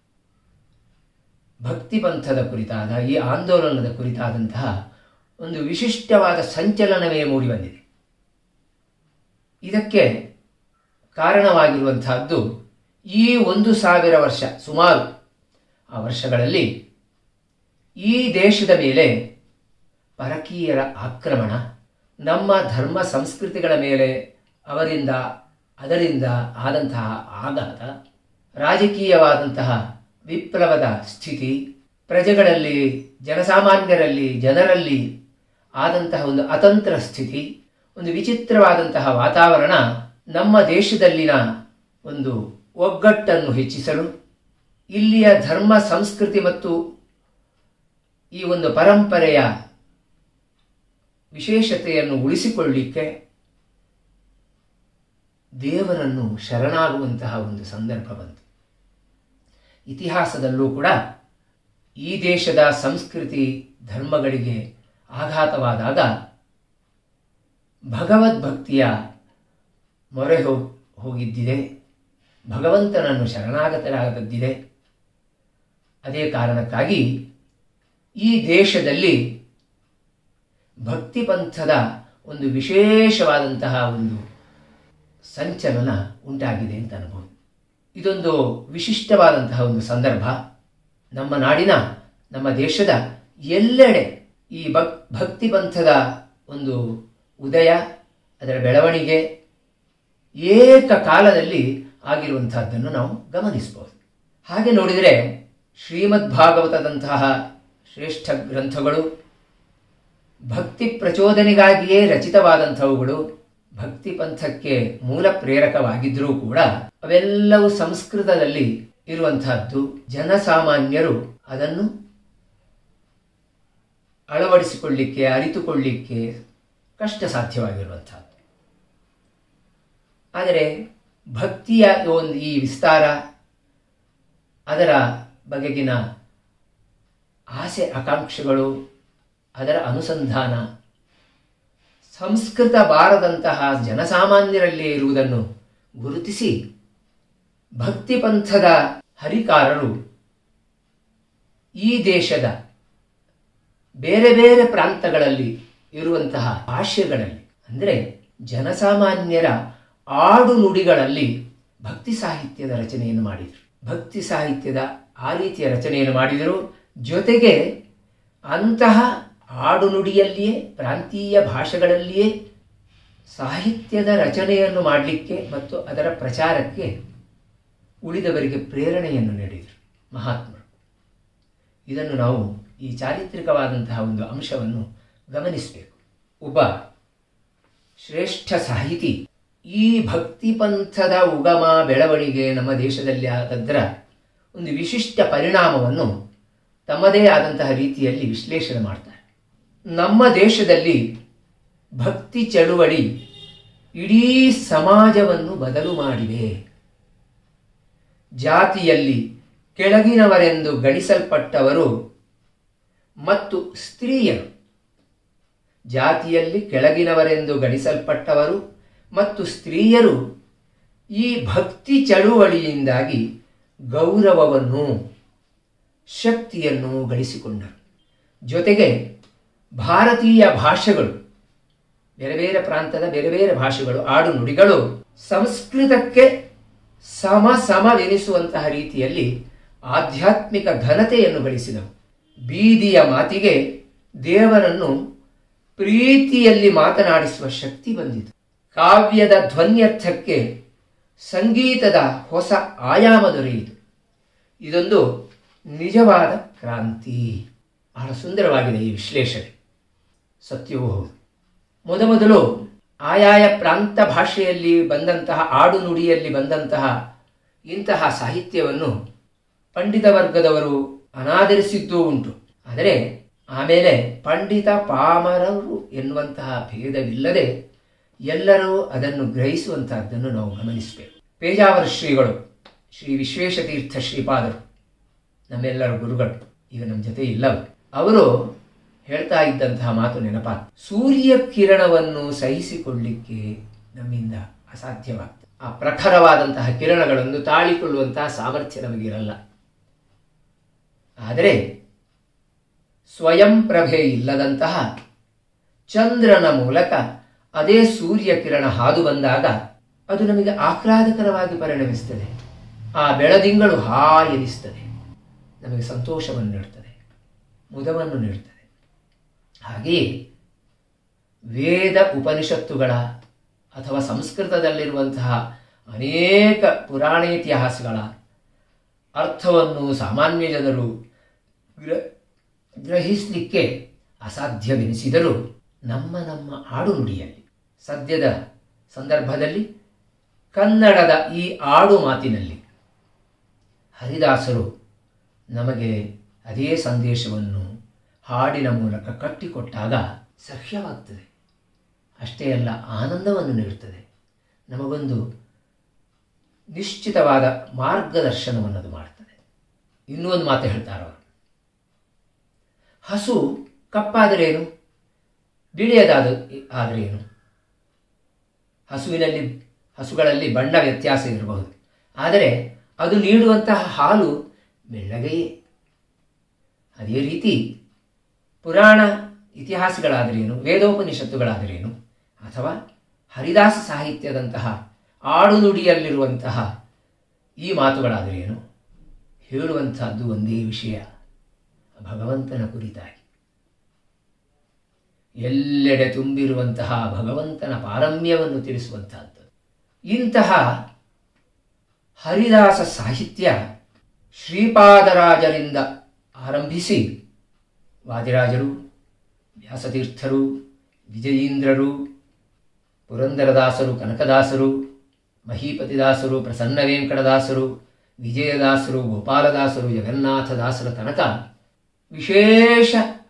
ಭಕ್ತಿ ಪಂಥದ ಕುರಿತಾದ ಈ ಆಂದೋಲನದ ಕುರಿತಾದಂತಹ ಒಂದು ವಿಶಿಷ್ಟವಾದ ಸಂಚಲನವೇ ಮೂಡಿಬಂದಿದೆ. ಇದಕ್ಕೆ ಕಾರಣವಾಗಿರುವಂತಹದ್ದು ಈ ಒಂದು ಸಾವಿರ ವರ್ಷ ಸುಮಾರು ಆ ವರ್ಷಗಳಲ್ಲಿ ಈ ದೇಶದ ಮೇಲೆ ಪರಕೀಯರ ಆಕ್ರಮಣ, ನಮ್ಮ ಧರ್ಮ ಸಂಸ್ಕೃತಿಗಳ ಮೇಲೆ ಅವರಿಂದ ಅದರಿಂದ ಆದಂತಹ ಆಘಾತ, ರಾಜಕೀಯವಾದಂತಹ ವಿಪ್ಲವದ ಸ್ಥಿತಿ, ಪ್ರಜೆಗಳಲ್ಲಿ ಜನಸಾಮಾನ್ಯರಲ್ಲಿ ಜನರಲ್ಲಿ ಆದಂತಹ ಒಂದು ಅತಂತ್ರ ಸ್ಥಿತಿ, ಒಂದು ವಿಚಿತ್ರವಾದಂತಹ ವಾತಾವರಣ ನಮ್ಮ ದೇಶದಲ್ಲಿನ ಒಂದು ಒಗ್ಗಟ್ಟನ್ನು ಹೆಚ್ಚಿಸಲು, ಇಲ್ಲಿಯ ಧರ್ಮ ಸಂಸ್ಕೃತಿ ಮತ್ತು ಈ ಒಂದು ಪರಂಪರೆಯ ವಿಶೇಷತೆಯನ್ನು ಉಳಿಸಿಕೊಳ್ಳಲಿಕ್ಕೆ ದೇವರನ್ನು ಶರಣಾಗುವಂತಹ ಒಂದು ಸಂದರ್ಭ ಬಂತು. ಇತಿಹಾಸದಲ್ಲೂ ಕೂಡ ಈ ದೇಶದ ಸಂಸ್ಕೃತಿ ಧರ್ಮಗಳಿಗೆ ಆಘಾತವಾದಾಗ ಭಗವದ್ಭಕ್ತಿಯ ಮೊರೆ ಹೋಗಿದ್ದಿದೆ, ಭಗವಂತನನ್ನು ಶರಣಾಗತರಾಗದಿದೆ. ಅದೇ ಕಾರಣಕ್ಕಾಗಿ ಈ ದೇಶದಲ್ಲಿ ಭಕ್ತಿ ಪಂಥದ ಒಂದು ವಿಶೇಷವಾದಂತಹ ಒಂದು ಸಂಚಲನ ಉಂಟಾಗಿದೆ ಅಂತ ಅನ್ಬೋದು. ಇದೊಂದು ವಿಶಿಷ್ಟವಾದಂತಹ ಒಂದು ಸಂದರ್ಭ. ನಮ್ಮ ನಾಡಿನ ನಮ್ಮ ದೇಶದ ಎಲ್ಲೆಡೆ ಈ ಭಕ್ ಭಕ್ತಿ ಪಂಥದ ಒಂದು ಉದಯ, ಅದರ ಬೆಳವಣಿಗೆ ಏಕಕಾಲದಲ್ಲಿ ಆಗಿರುವಂತಹದ್ದನ್ನು ನಾವು ಗಮನಿಸಬಹುದು. ಹಾಗೆ ನೋಡಿದರೆ ಶ್ರೀಮದ್ ಭಾಗವತದಂತಹ ಶ್ರೇಷ್ಠ ಗ್ರಂಥಗಳು ಭಕ್ತಿ ಪ್ರಚೋದನೆಗಾಗಿಯೇ ರಚಿತವಾದಂಥವುಗಳು, ಭಕ್ತಿ ಪಂಥಕ್ಕೆ ಮೂಲ ಪ್ರೇರಕವಾಗಿದ್ದರೂ ಕೂಡ ಅವೆಲ್ಲವೂ ಸಂಸ್ಕೃತದಲ್ಲಿ ಇರುವಂತಹದ್ದು. ಜನಸಾಮಾನ್ಯರು ಅದನ್ನು ಅಳವಡಿಸಿಕೊಳ್ಳಿಕ್ಕೆ ಅರಿತುಕೊಳ್ಳಿಕ್ಕೆ ಕಷ್ಟ ಸಾಧ್ಯವಾಗಿರುವಂತಹದ್ದು. ಆದರೆ ಭಕ್ತಿಯ ಒಂದು ಈ ವಿಸ್ತಾರ, ಅದರ ಬಗೆಗಿನ ಆಸೆ ಆಕಾಂಕ್ಷೆಗಳು, ಅದರ ಅನುಸಂಧಾನ ಸಂಸ್ಕೃತ ಬಾರದಂತಹ ಜನಸಾಮಾನ್ಯರಲ್ಲೇ ಇರುವುದನ್ನು ಗುರುತಿಸಿ ಭಕ್ತಿ ಪಂಥದ ಹರಿಕಾರರು ಈ ದೇಶದ ಬೇರೆ ಬೇರೆ ಪ್ರಾಂತಗಳಲ್ಲಿ ಇರುವಂತಹ ಭಾಷೆಗಳಲ್ಲಿ, ಅಂದರೆ ಜನಸಾಮಾನ್ಯರ ಆಡು ನುಡಿಗಳಲ್ಲಿ ಭಕ್ತಿ ಸಾಹಿತ್ಯದ ರಚನೆಯನ್ನು ಮಾಡಿದರು. ಭಕ್ತಿ ಸಾಹಿತ್ಯದ ಆ ರೀತಿಯ ರಚನೆಯನ್ನು ಮಾಡಿದರು. ಜೊತೆಗೆ ಅಂತಹ ಆಡು ನುಡಿಯಲ್ಲಿಯೇ ಪ್ರಾಂತೀಯ ಭಾಷೆಗಳಲ್ಲಿಯೇ ಸಾಹಿತ್ಯದ ರಚನೆಯನ್ನು ಮಾಡಲಿಕ್ಕೆ ಮತ್ತು ಅದರ ಪ್ರಚಾರಕ್ಕೆ ಉಳಿದವರಿಗೆ ಪ್ರೇರಣೆಯನ್ನು ನೀಡಿದರು ಮಹಾತ್ಮರು. ಇದನ್ನು ನಾವು ಈ ಚಾರಿತ್ರಿಕವಾದಂತಹ ಒಂದು ಅಂಶವನ್ನು ಗಮನಿಸಬೇಕು. ಒಬ್ಬ ಶ್ರೇಷ್ಠ ಸಾಹಿತಿ ಈ ಭಕ್ತಿ ಪಂಥದ ಉಗಮ ಬೆಳವಣಿಗೆ ನಮ್ಮ ದೇಶದಲ್ಲಿ ಆದದ್ದರ ಒಂದು ವಿಶಿಷ್ಟ ಪರಿಣಾಮವನ್ನು ತಮ್ಮದೇ ಆದಂತಹ ರೀತಿಯಲ್ಲಿ ವಿಶ್ಲೇಷಣೆ ಮಾಡ್ತಾರೆ. ನಮ್ಮ ದೇಶದಲ್ಲಿ ಭಕ್ತಿ ಚಳುವಳಿ ಇಡೀ ಸಮಾಜವನ್ನು ಬದಲು ಮಾಡಿದೆ. ಜಾತಿಯಲ್ಲಿ ಕೆಳಗಿನವರೆಂದು ಗಣಿಸಲ್ಪಟ್ಟವರು ಮತ್ತು ಸ್ತ್ರೀಯರು, ಜಾತಿಯಲ್ಲಿ ಕೆಳಗಿನವರೆಂದು ಗಣಿಸಲ್ಪಟ್ಟವರು ಮತ್ತು ಸ್ತ್ರೀಯರು ಈ ಭಕ್ತಿ ಚಳುವಳಿಯಿಂದಾಗಿ ಗೌರವವನ್ನು ಶಕ್ತಿಯನ್ನು ಗಳಿಸಿಕೊಂಡರು. ಜೊತೆಗೆ ಭಾರತೀಯ ಭಾಷೆಗಳು, ಬೇರೆ ಬೇರೆ ಪ್ರಾಂತದ ಬೇರೆ ಬೇರೆ ಭಾಷೆಗಳು, ಆಡು ನುಡಿಗಳು ಸಂಸ್ಕೃತಕ್ಕೆ ಸಮ ಸಮವೆನಿಸುವಂತಹ ರೀತಿಯಲ್ಲಿ ಆಧ್ಯಾತ್ಮಿಕ ಘನತೆಯನ್ನು ಗಳಿಸಿದವು. ಬೀದಿಯ ಮಾತಿಗೆ ದೇವರನ್ನು ಪ್ರೀತಿಯಲ್ಲಿ ಮಾತನಾಡಿಸುವ ಶಕ್ತಿ ಬಂದಿತು. ಕಾವ್ಯದ ಧ್ವನ್ಯರ್ಥಕ್ಕೆ ಸಂಗೀತದ ಹೊಸ ಆಯಾಮ ದೊರೆಯಿತು. ಇದೊಂದು ನಿಜವಾದ ಕ್ರಾಂತಿ. ಬಹಳ ಸುಂದರವಾಗಿದೆ ಈ ವಿಶ್ಲೇಷಣೆ, ಸತ್ಯವೂ ಹೌದು. ಮೊದಮೊದಲು ಆಯಾಯ ಪ್ರಾಂತ ಭಾಷೆಯಲ್ಲಿ ಬಂದಂತಹ ಆಡು ನುಡಿಯಲ್ಲಿ ಬಂದಂತಹ ಇಂತಹ ಸಾಹಿತ್ಯವನ್ನು ಪಂಡಿತ ವರ್ಗದವರು ಅನಾದರಿಸಿದ್ದೂ ಉಂಟು. ಆದರೆ ಆಮೇಲೆ ಪಂಡಿತ ಪಾಮರರು ಎನ್ನುವಂತಹ ಭೇದವಿಲ್ಲದೆ ಎಲ್ಲರೂ ಅದನ್ನು ಗ್ರಹಿಸುವಂತಹದ್ದನ್ನು ನಾವು ಗಮನಿಸಬೇಕು. ಪೇಜಾವರ ಶ್ರೀಗಳು, ಶ್ರೀ ವಿಶ್ವೇಶತೀರ್ಥ ಶ್ರೀಪಾದರು, ನಮ್ಮೆಲ್ಲರ ಗುರುಗಳು, ಈಗ ನಮ್ಮ ಜೊತೆ ಇಲ್ಲವರು. ಅವರು ಹೇಳ್ತಾ ಇದ್ದಂತಹ ಮಾತು ನೆನಪಾಗ, ಸೂರ್ಯ ಕಿರಣವನ್ನು ಸಹಿಸಿಕೊಳ್ಳಿಕ್ಕೆ ನಮ್ಮಿಂದ ಅಸಾಧ್ಯವಾಗ್ತದೆ. ಆ ಪ್ರಖರವಾದಂತಹ ಕಿರಣಗಳನ್ನು ತಾಳಿಕೊಳ್ಳುವಂತಹ ಸಾಮರ್ಥ್ಯ ನಮಗಿರಲ್ಲ. ಆದರೆ ಸ್ವಯಂ ಪ್ರಭೆ ಇಲ್ಲದಂತಹ ಚಂದ್ರನ ಮೂಲಕ ಅದೇ ಸೂರ್ಯ ಕಿರಣ ಹಾದು ಬಂದಾಗ ಅದು ನಮಗೆ ಆಹ್ಲಾದಕರವಾಗಿ ಪರಿಣಮಿಸುತ್ತದೆ. ಆ ಬೆಳದಿಂಗಳು ಹಾ ಎನಿಸ್ತದೆ, ನಮಗೆ ಸಂತೋಷವನ್ನು ನೀಡುತ್ತದೆ, ಮುದವನ್ನು ನೀಡುತ್ತದೆ. ಹಾಗೆಯೇ ವೇದ ಉಪನಿಷತ್ತುಗಳ ಅಥವಾ ಸಂಸ್ಕೃತದಲ್ಲಿರುವಂತಹ ಅನೇಕ ಪುರಾಣೇತಿಹಾಸಗಳ ಅರ್ಥವನ್ನು ಸಾಮಾನ್ಯ ಜನರು ಗ್ರ ಗ್ರಹಿಸಲಿಕ್ಕೆ ಅಸಾಧ್ಯವೆನಿಸಿದರೂ ನಮ್ಮ ನಮ್ಮ ಆಡುನುಡಿಯಲ್ಲಿ ಸದ್ಯದ ಸಂದರ್ಭದಲ್ಲಿ ಕನ್ನಡದ ಈ ಆಡು ಮಾತಿನಲ್ಲಿ ಹರಿದಾಸರು ನಮಗೆ ಅದೇ ಸಂದೇಶವನ್ನು ಹಾಡಿನ ಮೂಲಕ ಕಟ್ಟಿಕೊಟ್ಟಾಗ ಸಹ್ಯವಾಗ್ತದೆ. ಅಷ್ಟೇ ಅಲ್ಲ, ಆನಂದವನ್ನು ನೀಡುತ್ತದೆ. ನಮಗೊಂದು ನಿಶ್ಚಿತವಾದ ಮಾರ್ಗದರ್ಶನವನ್ನದು ಮಾಡ್ತದೆ. ಇನ್ನೂ ಒಂದು ಮಾತು ಹೇಳ್ತಾರವರು, ಹಸು ಕಪ್ಪಾದರೇನು, ಬಿಳಿಯದಾದ ಆದರೇನು. ಹಸುವಿನಲ್ಲಿ ಹಸುಗಳಲ್ಲಿ ಬಣ್ಣ ವ್ಯತ್ಯಾಸ ಇರಬಹುದು, ಆದರೆ ಅದು ನೀಡುವಂತಹ ಹಾಲು ಬೆಳ್ಳಗೆಯೇ. ಅದೇ ರೀತಿ ಪುರಾಣ ಇತಿಹಾಸಗಳಾದರೇನು, ವೇದೋಪನಿಷತ್ತುಗಳಾದರೇನು, ಅಥವಾ ಹರಿದಾಸ ಸಾಹಿತ್ಯದಂತಹ ಆಡುನುಡಿಯಲ್ಲಿರುವಂತಹ ಈ ಮಾತುಗಳಾದರೇನು, ಹೇಳುವಂತಹದ್ದು ಒಂದೇ ವಿಷಯ, ಭಗವಂತನ ಕುರಿತಾಗಿ. ಎಲ್ಲೆಡೆ ತುಂಬಿರುವಂತಹ ಭಗವಂತನ ಪಾರಮ್ಯವನ್ನು ತಿಳಿಸುವಂತಹದ್ದು. ಇಂತಹ ಹರಿದಾಸ ಸಾಹಿತ್ಯ ಶ್ರೀಪಾದರಾಜರಿಂದ ಆರಂಭಿಸಿ ವಾದಿರಾಜರು, ವ್ಯಾಸತೀರ್ಥರು, ವಿಜಯೀಂದ್ರರು, ಪುರಂದರದಾಸರು, ಕನಕದಾಸರು, ಮಹೀಪತಿದಾಸರು, ಪ್ರಸನ್ನ ವೆಂಕಟದಾಸರು, ವಿಜಯದಾಸರು, ಗೋಪಾಲದಾಸರು, ಜಗನ್ನಾಥದಾಸರ ತನಕ ವಿಶೇಷ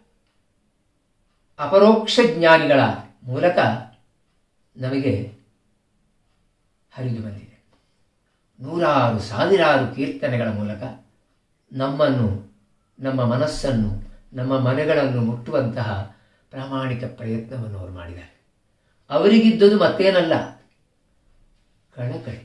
ಅಪರೋಕ್ಷ ಜ್ಞಾನಿಗಳ ಮೂಲಕ ನಮಗೆ ಹರಿದು ಬಂದಿದೆ. ನೂರಾರು ಸಾವಿರಾರು ಕೀರ್ತನೆಗಳ ಮೂಲಕ ನಮ್ಮನ್ನು, ನಮ್ಮ ಮನಸ್ಸನ್ನು, ನಮ್ಮ ಮನೆಗಳನ್ನು ಮುಟ್ಟುವಂತಹ ಪ್ರಾಮಾಣಿಕ ಪ್ರಯತ್ನವನ್ನು ಅವರು ಮಾಡಿದ್ದಾರೆ. ಅವರಿಗಿದ್ದುದು ಮತ್ತೇನಲ್ಲ, ಕಳಕಳಿ.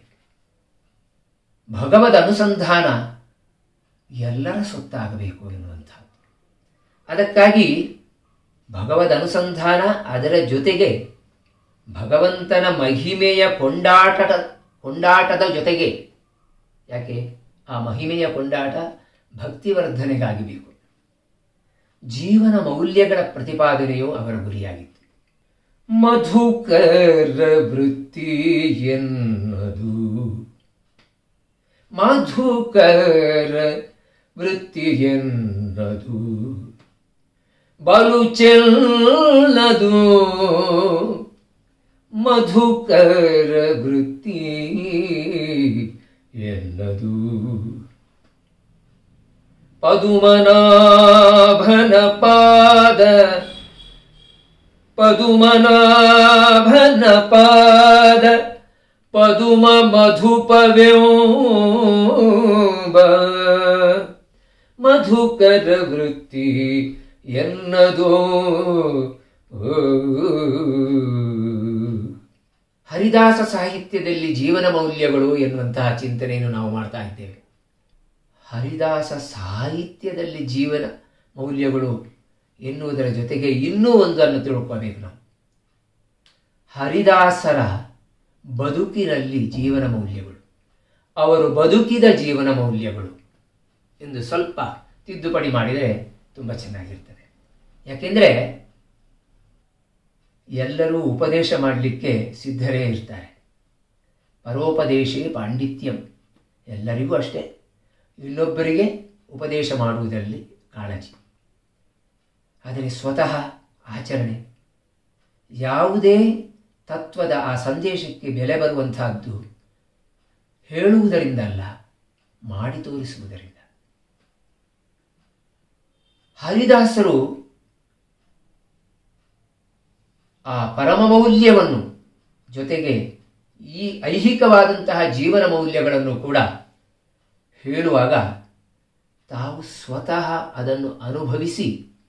ಭಗವದ್ ಅನುಸಂಧಾನ ಎಲ್ಲರ ಸೊತ್ತಾಗಬೇಕು ಎನ್ನುವಂಥದ್ದು. ಅದಕ್ಕಾಗಿ ಭಗವದ್ ಅನುಸಂಧಾನ, ಅದರ ಜೊತೆಗೆ ಭಗವಂತನ ಮಹಿಮೆಯ ಕೊಂಡಾಟದ ಕೊಂಡಾಟದ ಜೊತೆಗೆ, ಯಾಕೆ ಆ ಮಹಿಮೆಯ ಕೊಂಡಾಟ ಭಕ್ತಿವರ್ಧನೆಗಾಗಿ ಬೇಕು. ಜೀವನ ಮೌಲ್ಯಗಳ ಪ್ರತಿಪಾದನೆಯು ಅವರ ಗುರಿಯಾಗಿತ್ತು. ಮಧುಕರ ವೃತ್ತಿ ಎನ್ನದು, ಮಧುಕರ ವೃತ್ತಿ ಎನ್ನದು ಬಲು ಚೆಲ್ಲದು, ಮಧುಕರ ವೃತ್ತಿ ಎನ್ನದು ಪದುಮನಾಭನ ಪಾದ, ಪದುಮನಾಭನ ಪಾದ ಪದುಮ ಮಧುಪವ್ಯೋಂಬ, ಮಧುಕರ ವೃತ್ತಿ ಎನ್ನದೋ. ಹರಿದಾಸ ಸಾಹಿತ್ಯದಲ್ಲಿ ಜೀವನ ಮೌಲ್ಯಗಳು ಎನ್ನುವಂತಹ ಚಿಂತನೆಯನ್ನು ನಾವು ಮಾಡ್ತಾ ಇದ್ದೇವೆ. ಹರಿದಾಸ ಸಾಹಿತ್ಯದಲ್ಲಿ ಜೀವನ ಮೌಲ್ಯಗಳು ಎನ್ನುವುದರ ಜೊತೆಗೆ ಇನ್ನೂ ಒಂದನ್ನು ತಿಳ್ಕೋಬೇಕು ನಾವು. ಹರಿದಾಸರ ಬದುಕಿನಲ್ಲಿ ಜೀವನ ಮೌಲ್ಯಗಳು, ಅವರು ಬದುಕಿದ ಜೀವನ ಮೌಲ್ಯಗಳು ಎಂದು ಸ್ವಲ್ಪ ತಿದ್ದುಪಡಿ ಮಾಡಿದರೆ ತುಂಬ ಚೆನ್ನಾಗಿರ್ತದೆ. ಯಾಕೆಂದರೆ ಎಲ್ಲರೂ ಉಪದೇಶ ಮಾಡಲಿಕ್ಕೆ ಸಿದ್ಧರೇ ಇರ್ತಾರೆ. ಪರೋಪದೇಶೇ ಪಾಂಡಿತ್ಯಂ, ಎಲ್ಲರಿಗೂ ಅಷ್ಟೇ, ಇನ್ನೊಬ್ಬರಿಗೆ ಉಪದೇಶ ಮಾಡುವುದರಲ್ಲಿ ಕಾಳಜಿ. ಆದರೆ ಸ್ವತಃ ಆಚರಣೆ, ಯಾವುದೇ ತತ್ವದ ಆ ಸಂದೇಶಕ್ಕೆ ಬೆಲೆ ಬರುವಂತಹದ್ದು ಹೇಳುವುದರಿಂದ ಅಲ್ಲ, ಮಾಡಿ ತೋರಿಸುವುದರಿಂದ. ಹರಿದಾಸರು ಆ ಪರಮ ಮೌಲ್ಯವನ್ನು ಜೊತೆಗೆ ಈ ಐಹಿಕವಾದಂತಹ ಜೀವನ ಮೌಲ್ಯಗಳನ್ನು ಕೂಡ ಹೇಳುವಾಗ ತಾವು ಸ್ವತಃ ಅದನ್ನು ಅನುಭವಿಸಿ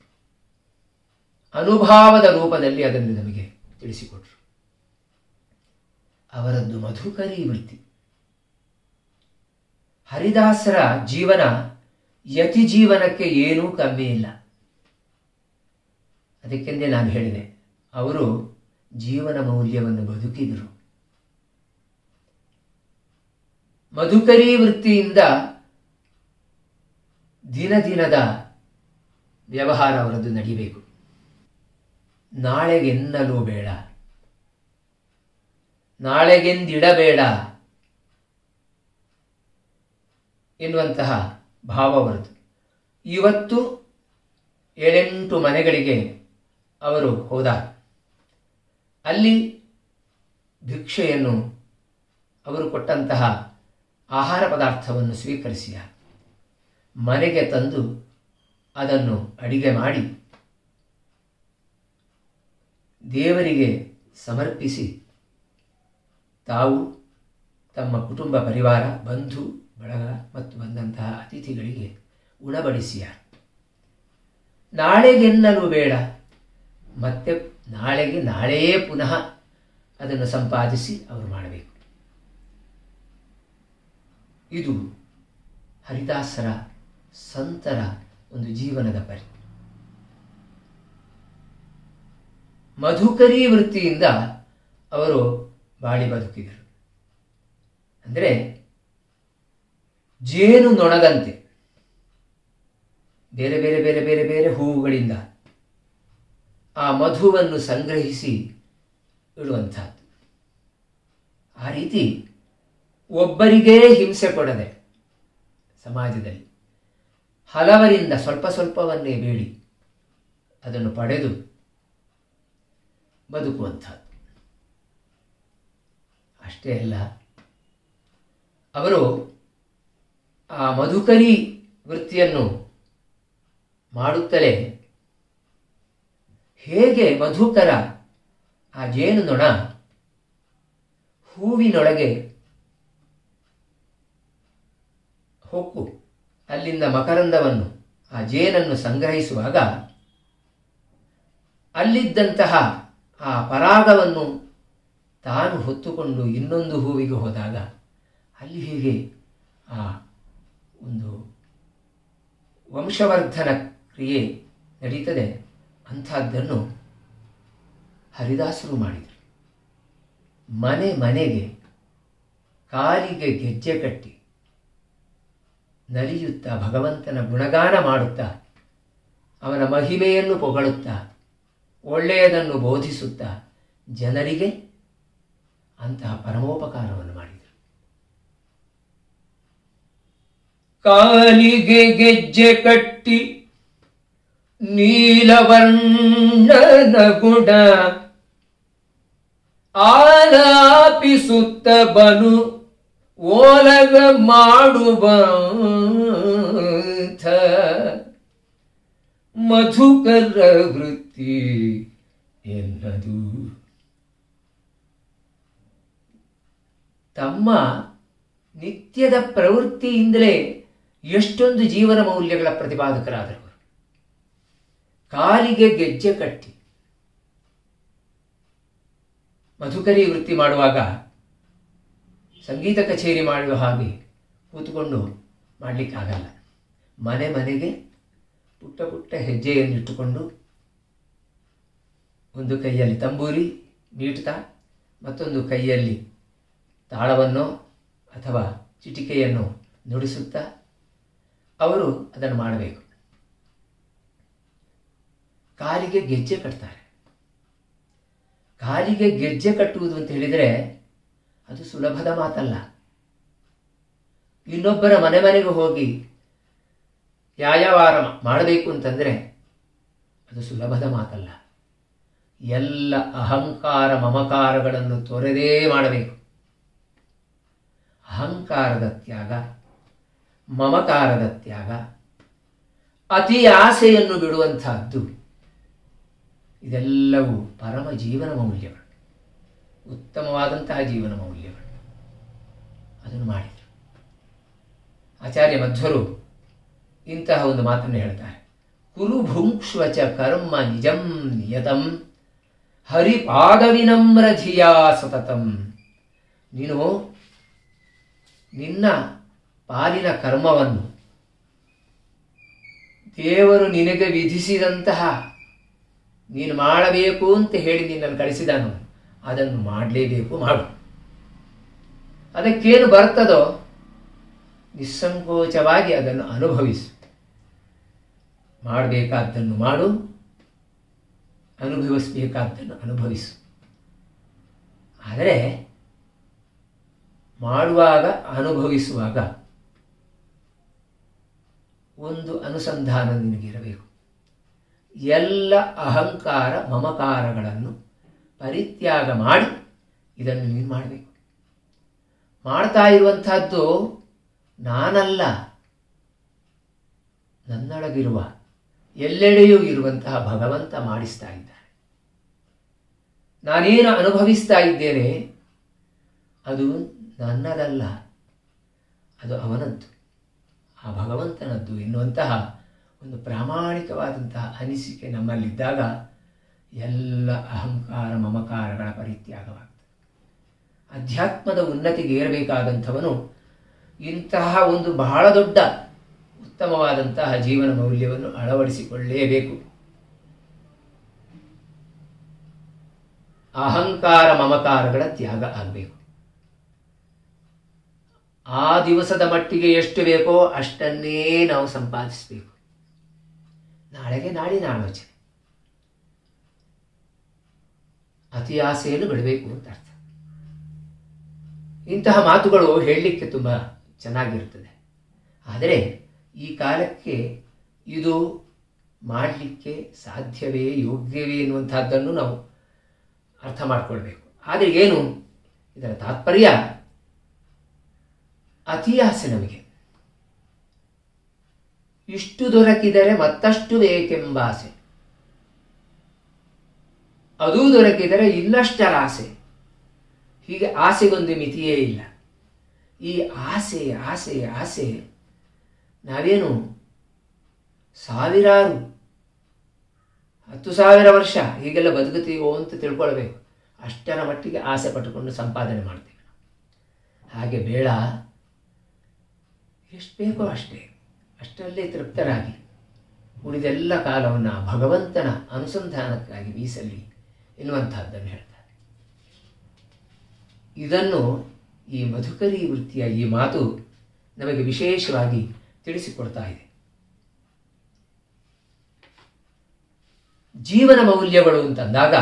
ಅನುಭಾವದ ರೂಪದಲ್ಲಿ ಅದನ್ನು ನಮಗೆ ತಿಳಿಸಿಕೊಟ್ರು. ಅವರದ್ದು ಮಧುಕರಿ ವೃತ್ತಿ. ಹರಿದಾಸರ ಜೀವನ ಯತಿ ಜೀವನಕ್ಕೆ ಏನೂ ಕಮ್ಮಿ ಇಲ್ಲ. ಅದಕ್ಕೆಂದೇ ನಾನು ಹೇಳಿದೆ, ಅವರು ಜೀವನ ಮೌಲ್ಯವನ್ನು ಬದುಕಿದರು. ಮಧುಕರಿ ವೃತ್ತಿಯಿಂದ ದಿನ ದಿನದ ವ್ಯವಹಾರ ಅವರದ್ದು ನಡಿಬೇಕು. ನಾಳೆಗೆನ್ನಲು ಬೇಡ, ನಾಳೆಗೆಂದಿಡಬೇಡ ಎನ್ನುವಂತಹ ಭಾವ ಅವರದು. ಇವತ್ತು ಏಳೆಂಟು ಮನೆಗಳಿಗೆ ಅವರು ಹೋದಾಗ ಅಲ್ಲಿ ಭಿಕ್ಷೆಯನ್ನು, ಅವರು ಕೊಟ್ಟಂತಹ ಆಹಾರ ಪದಾರ್ಥವನ್ನು ಸ್ವೀಕರಿಸಿಯ ಮನೆಗೆ ತಂದು ಅದನ್ನು ಅಡಿಗೆ ಮಾಡಿ ದೇವರಿಗೆ ಸಮರ್ಪಿಸಿ ತಾವು ತಮ್ಮ ಕುಟುಂಬ ಪರಿವಾರ, ಬಂಧು ಬಳಗ ಮತ್ತು ಬಂದಂತಹ ಅತಿಥಿಗಳಿಗೆ ಉಣಬಡಿಸಿಯ. ನಾಳೆಗೆನ್ನಲು ಬೇಡ, ಮತ್ತೆ ನಾಳೆಗೆ ನಾಳೆಯೇ ಪುನಃ ಅದನ್ನು ಸಂಪಾದಿಸಿ ಅವರು ಮಾಡಬೇಕು. ಇದು ಹರಿದಾಸರ ಸಂತರ ಒಂದು ಜೀವನದ ಪರಿ. ಮಧುಕರಿ ವೃತ್ತಿಯಿಂದ ಅವರು ಬಾಳಿ ಬದುಕಿದರು. ಅಂದರೆ ಜೇನು ನೊಣದಂತೆ ಬೇರೆ ಬೇರೆ ಬೇರೆ ಬೇರೆ ಬೇರೆ ಹೂವುಗಳಿಂದ ಆ ಮಧುವನ್ನು ಸಂಗ್ರಹಿಸಿ ಇಡುವಂಥದ್ದು. ಆ ರೀತಿ ಒಬ್ಬರಿಗೇ ಹಿಂಸೆ ಕೊಡದೆ ಸಮಾಜದಲ್ಲಿ ಹಲವರಿಂದ ಸ್ವಲ್ಪ ಸ್ವಲ್ಪವನ್ನೇ ಬೇಡಿ ಅದನ್ನು ಪಡೆದು ಬದುಕುವಂಥದ್ದು. ಅಷ್ಟೇ ಅಲ್ಲ, ಅವರು ಆ ಮಧುಕರಿ ವೃತ್ತಿಯನ್ನು ಮಾಡುತ್ತಲೇ ಹೇಗೆ ಮಧುಕರ ಆ ಜೇನು ನೊಣ ಹೂವಿನೊಳಗೆ ಹೊಕ್ಕು ಅಲ್ಲಿಂದ ಮಕರಂದವನ್ನು, ಆ ಜೇನನ್ನು ಸಂಗ್ರಹಿಸುವಾಗ ಅಲ್ಲಿದ್ದಂತಹ ಆ ಪರಾಗವನ್ನು ತಾನು ಹೊತ್ತುಕೊಂಡು ಇನ್ನೊಂದು ಹೂವಿಗೆ ಹೋದಾಗ ಅಲ್ಲಿ ಹೀಗೆ ಆ ಒಂದು ವಂಶವರ್ಧನ ಕ್ರಿಯೆ ನಡೀತದೆ. ಅಂಥದ್ದನ್ನು ಹರಿದಾಸರು ಮಾಡಿದರು. ಮನೆ ಮನೆಗೆ ಕಾಲಿಗೆ ಗೆಜ್ಜೆ ಕಟ್ಟಿ ನಲಿಯುತ್ತಾ ಭಗವಂತನ ಗುಣಗಾನ ಮಾಡುತ್ತಾ ಅವನ ಮಹಿಮೆಯನ್ನು ಪೊಗಳುತ್ತಾ ಒಳ್ಳೆಯದನ್ನು ಬೋಧಿಸುತ್ತಾ ಜನರಿಗೆ ಅಂತಹ ಪರಮೋಪಕಾರವನ್ನು ಮಾಡಿದರು. ಕಾಲಿಗೆ ಗೆಜ್ಜೆ ಕಟ್ಟಿ ನೀಲವರ್ಣನ ಗುಣ ಆಲಾಪಿಸುತ್ತ ಬಲು ಓಲಗ ಮಾಡುವ ಮಧುಕರ ವೃತ್ತಿ ಎನ್ನದು. ತಮ್ಮ ನಿತ್ಯದ ಪ್ರವೃತ್ತಿಯಿಂದಲೇ ಎಷ್ಟೊಂದು ಜೀವನ ಮೌಲ್ಯಗಳ ಪ್ರತಿಪಾದಕರಾದರು. ಕಾಲಿಗೆ ಗೆಜ್ಜೆ ಕಟ್ಟಿ ಮಧುಕರಿ ವೃತ್ತಿ ಮಾಡುವಾಗ ಸಂಗೀತ ಕಚೇರಿ ಮಾಡುವ ಹಾಗೆ ಕೂತ್ಕೊಂಡು ಮಾಡಲಿಕ್ಕಾಗಲ್ಲ. ಮನೆ ಮನೆಗೆ ಪುಟ್ಟ ಪುಟ್ಟ ಹೆಜ್ಜೆಯನ್ನಿಟ್ಟುಕೊಂಡು ಒಂದು ಕೈಯಲ್ಲಿ ತಂಬೂರಿ ಮೀಟ್ತಾ ಮತ್ತೊಂದು ಕೈಯಲ್ಲಿ ತಾಳವನ್ನು ಅಥವಾ ಚಿಟಿಕೆಯನ್ನು ನುಡಿಸುತ್ತಾ ಅವರು ಅದನ್ನು ಮಾಡಬೇಕು. ಕಾಲಿಗೆ ಗೆಜ್ಜೆ ಕಟ್ತಾರೆ. ಕಾಲಿಗೆ ಗೆಜ್ಜೆ ಕಟ್ಟುವುದು ಅಂತ ಹೇಳಿದರೆ ಅದು ಸುಲಭದ ಮಾತಲ್ಲ. ಇನ್ನೊಬ್ಬರ ಮನೆ ಮನೆಗೆ ಹೋಗಿ ಯಾಯವಾರ ಮಾಡಬೇಕು ಅಂತಂದರೆ ಅದು ಸುಲಭದ ಮಾತಲ್ಲ. ಎಲ್ಲ ಅಹಂಕಾರ ಮಮಕಾರಗಳನ್ನು ತೊರೆದೇ ಮಾಡಬೇಕು. ಅಹಂಕಾರದ ತ್ಯಾಗ, ಮಮಕಾರದ ತ್ಯಾಗ, ಅತಿ ಆಸೆಯನ್ನು ಬಿಡುವಂತಹದ್ದು ಇದೆಲ್ಲವೂ ಪರಮ ಜೀವನ ಮೌಲ್ಯಗಳು, ಉತ್ತಮವಾದಂತಹ ಜೀವನ ಮೌಲ್ಯಗಳು. ಅದನ್ನು ಮಾಡಿದರು. ಆಚಾರ್ಯ ಮಧ್ವರು ಇಂತಹ ಒಂದು ಮಾತನ್ನು ಹೇಳ್ತಾರೆ. ಕುರು ಭುಂಕ್ಷ್ವಚ ಕರ್ಮ ನಿಜಂ ನಿಯತಂ ಹರಿಪಾದವಿನಮ್ರ ಧಿಯಾ ಸತತಂ. ನೀನು ನಿನ್ನ ಪಾಲಿನ ಕರ್ಮವನ್ನು ದೇವರು ನಿನಗೆ ವಿಧಿಸಿದಂತಹ ನೀನು ಮಾಡಬೇಕು ಅಂತ ಹೇಳಿ ನಿನ್ನನ್ನು ಕಳಿಸಿದನು, ಅದನ್ನು ಮಾಡಲೇಬೇಕು, ಮಾಡು. ಅದಕ್ಕೇನು ಬರ್ತದೋ ನಿಸ್ಸಂಕೋಚವಾಗಿ ಅದನ್ನು ಅನುಭವಿಸು. ಮಾಡಬೇಕಾದ್ದನ್ನು ಮಾಡು, ಅನುಭವಿಸಬೇಕಾದ್ದನ್ನು ಅನುಭವಿಸು. ಆದರೆ ಮಾಡುವಾಗ, ಅನುಭವಿಸುವಾಗ ಒಂದು ಅನುಸಂಧಾನ ನಿನಗಿರಬೇಕು. ಎಲ್ಲ ಅಹಂಕಾರ ಮಮಕಾರಗಳನ್ನು ಪರಿತ್ಯಾಗ ಮಾಡಿ ಇದನ್ನು ನೀನು ಮಾಡಬೇಕು. ಮಾಡ್ತಾ ಇರುವಂತಹದ್ದು ನಾನಲ್ಲ, ನನ್ನೊಳಗಿರುವ ಎಲ್ಲೆಡೆಯೂ ಇರುವಂತಹ ಭಗವಂತ ಮಾಡಿಸ್ತಾ ಇದ್ದಾನೆ. ನಾನೇನು ಅನುಭವಿಸ್ತಾ ಇದ್ದೇನೆ ಅದು ನನ್ನದಲ್ಲ, ಅದು ಅವನದ್ದು, ಆ ಭಗವಂತನದ್ದು ಎನ್ನುವಂತಹ ಒಂದು ಪ್ರಾಮಾಣಿಕವಾದಂತಹ ಅನಿಸಿಕೆ ನಮ್ಮಲ್ಲಿದ್ದಾಗ ಎಲ್ಲ ಅಹಂಕಾರ ಮಮಕಾರಗಳ ಪರಿತ್ಯಾಗವಾಗ್ತದೆ. ಅಧ್ಯಾತ್ಮದ ಉನ್ನತಿಗೆ ಏರಬೇಕಾದಂಥವನು ಇಂತಹ ಒಂದು ಬಹಳ ದೊಡ್ಡ ಉತ್ತಮವಾದಂತಹ ಜೀವನ ಮೌಲ್ಯವನ್ನು ಅಳವಡಿಸಿಕೊಳ್ಳಲೇಬೇಕು. ಅಹಂಕಾರ ಮಮಕಾರಗಳ ತ್ಯಾಗ ಆಗಬೇಕು. ಆ ದಿವಸದ ಮಟ್ಟಿಗೆ ಎಷ್ಟು ಬೇಕೋ ಅಷ್ಟನ್ನೇ ನಾವು ಸಂಪಾದಿಸಬೇಕು. ನಾಳೆಗೆ ನಾಡಿನ ಆಲೋಚನೆ, ಅತಿ ಆಸೆಯನ್ನು ಬಿಡಬೇಕು ಅಂತ ಅರ್ಥ. ಇಂತಹ ಮಾತುಗಳು ಹೇಳಲಿಕ್ಕೆ ತುಂಬ ಚೆನ್ನಾಗಿರ್ತದೆ. ಆದರೆ ಈ ಕಾಲಕ್ಕೆ ಇದು ಮಾಡಲಿಕ್ಕೆ ಸಾಧ್ಯವೇ, ಯೋಗ್ಯವೇ ಎನ್ನುವಂತಹದ್ದನ್ನು ನಾವು ಅರ್ಥ ಮಾಡಿಕೊಳ್ಬೇಕು. ಆದರೆ ಏನು ಇದರ ತಾತ್ಪರ್ಯ? ಅತಿ ಆಸೆ ನಮಗೆ. ಇಷ್ಟು ದೊರಕಿದರೆ ಮತ್ತಷ್ಟು ಬೇಕೆಂಬ ಆಸೆ, ಅದೂ ದೊರಕಿದರೆ ಇನ್ನಷ್ಟರ ಆಸೆ. ಹೀಗೆ ಆಸೆಗೊಂದು ಮಿತಿಯೇ ಇಲ್ಲ. ಈ ಆಸೆ ಆಸೆ ಆಸೆ ನಾವೇನು ಸಾವಿರಾರು ಹತ್ತು ಸಾವಿರ ವರ್ಷ ಹೀಗೆಲ್ಲ ಬದುಕುತ್ತೀವೋ ಅಂತ ತಿಳ್ಕೊಳ್ಬೇಕು. ಅಷ್ಟರ ಮಟ್ಟಿಗೆ ಆಸೆ ಪಟ್ಟುಕೊಂಡು ಸಂಪಾದನೆ ಮಾಡ್ತೀವಿ. ಹಾಗೆ ಬೇಡ, ಎಷ್ಟು ಬೇಕೋ ಅಷ್ಟೇ, ಅಷ್ಟರಲ್ಲೇ ತೃಪ್ತರಾಗಿ ಉಳಿದೆಲ್ಲ ಕಾಲವನ್ನು ಭಗವಂತನ ಅನುಸಂಧಾನಕ್ಕಾಗಿ ಮೀಸಲಿ ಎನ್ನುವಂತಹದ್ದನ್ನು ಹೇಳ್ತಾರೆ. ಇದನ್ನು ಈ ಮಧುಕರಿ ವೃತ್ತಿಯ ಈ ಮಾತು ನಮಗೆ ವಿಶೇಷವಾಗಿ ತಿಳಿಸಿಕೊಡ್ತಾ ಇದೆ. ಜೀವನ ಮೌಲ್ಯಗಳು ಅಂತಂದಾಗ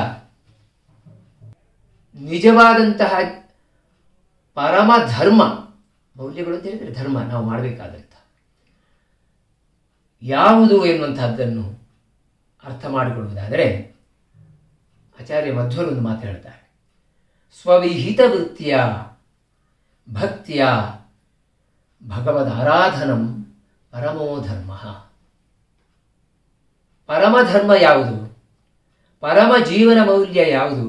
ನಿಜವಾದಂತಹ ಪರಮ ಧರ್ಮ ಮೌಲ್ಯಗಳು ಅಂತ ಹೇಳಿದರೆ ಧರ್ಮ, ನಾವು ಮಾಡಬೇಕಾದಂಥ ಯಾವುದು ಎನ್ನುವಂತಹದ್ದನ್ನು ಅರ್ಥ ಮಾಡಿಕೊಳ್ಳುವುದಾದರೆ ಆಚಾರ್ಯ ಮಧ್ವರು ಒಂದು ಮಾತು ಹೇಳ್ತಾರೆ. ಸ್ವವಿಹಿತ ವೃತ್ತಿಯ ಭಕ್ತಿಯ ಭಗವದಾರಾಧನಂ ಪರಮೋ ಧರ್ಮ. ಪರಮಧರ್ಮ ಯಾವುದು? ಪರಮ ಜೀವನ ಮೌಲ್ಯ ಯಾವುದು?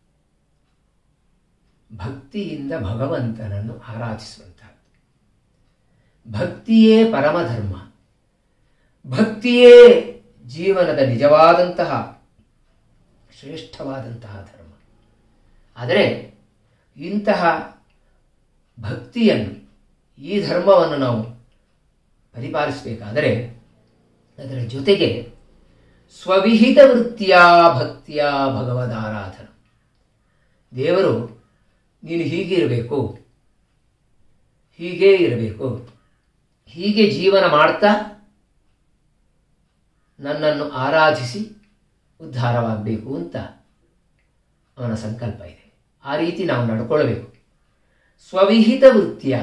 ಭಕ್ತಿಯಿಂದ ಭಗವಂತನನ್ನು ಆರಾಧಿಸುವಂತಹದ್ದು. ಭಕ್ತಿಯೇ ಪರಮಧರ್ಮ, ಭಕ್ತಿಯೇ ಜೀವನದ ನಿಜವಾದಂತಹ ಶ್ರೇಷ್ಠವಾದಂತಹ ಧರ್ಮ. ಆದರೆ ಇಂತಹ ಭಕ್ತಿಯನ್ನು, ಈ ಧರ್ಮವನ್ನು ನಾವು ಪರಿಪಾಲಿಸಬೇಕಾದರೆ ಅದರ ಜೊತೆಗೆ ಸ್ವವಿಹಿತ ವೃತ್ತಿಯ ಭಕ್ತಿಯ ಭಗವದಾರಾಧನ. ದೇವರು ನೀನು ಹೀಗೆ ಇರಬೇಕು, ಹೀಗೇ ಇರಬೇಕು, ಹೀಗೆ ಜೀವನ ಮಾಡ್ತಾ ನನ್ನನ್ನು ಆರಾಧಿಸಿ ಉದ್ಧಾರವಾಗಬೇಕು ಅಂತ ಅವನ ಸಂಕಲ್ಪ ಇದೆ. ಆ ರೀತಿ ನಾವು ನಡ್ಕೊಳ್ಬೇಕು. ಸ್ವವಿಹಿತ ವೃತ್ತಿಯ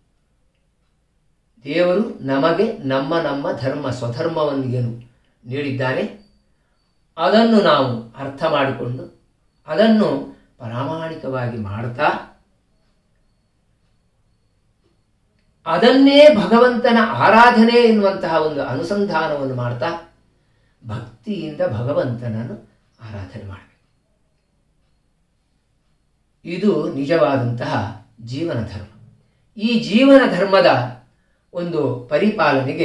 ದೇವರು ನಮಗೆ ನಮ್ಮ ನಮ್ಮ ಧರ್ಮ ಸ್ವಧರ್ಮವನ್ನು ಏನು ನೀಡಿದ್ದಾನೆ ಅದನ್ನು ನಾವು ಅರ್ಥ ಮಾಡಿಕೊಂಡು ಅದನ್ನು ಪ್ರಾಮಾಣಿಕವಾಗಿ ಮಾಡ್ತಾ ಅದನ್ನೇ ಭಗವಂತನ ಆರಾಧನೆ ಎನ್ನುವಂತಹ ಒಂದು ಅನುಸಂಧಾನವನ್ನು ಮಾಡ್ತಾ ಭಕ್ತಿಯಿಂದ ಭಗವಂತನನ್ನು ಆರಾಧನೆ ಮಾಡಬೇಕು. ಇದು ನಿಜವಾದಂತಹ ಜೀವನ ಧರ್ಮ. ಈ ಜೀವನ ಧರ್ಮದ ಒಂದು ಪರಿಪಾಲನೆಗೆ,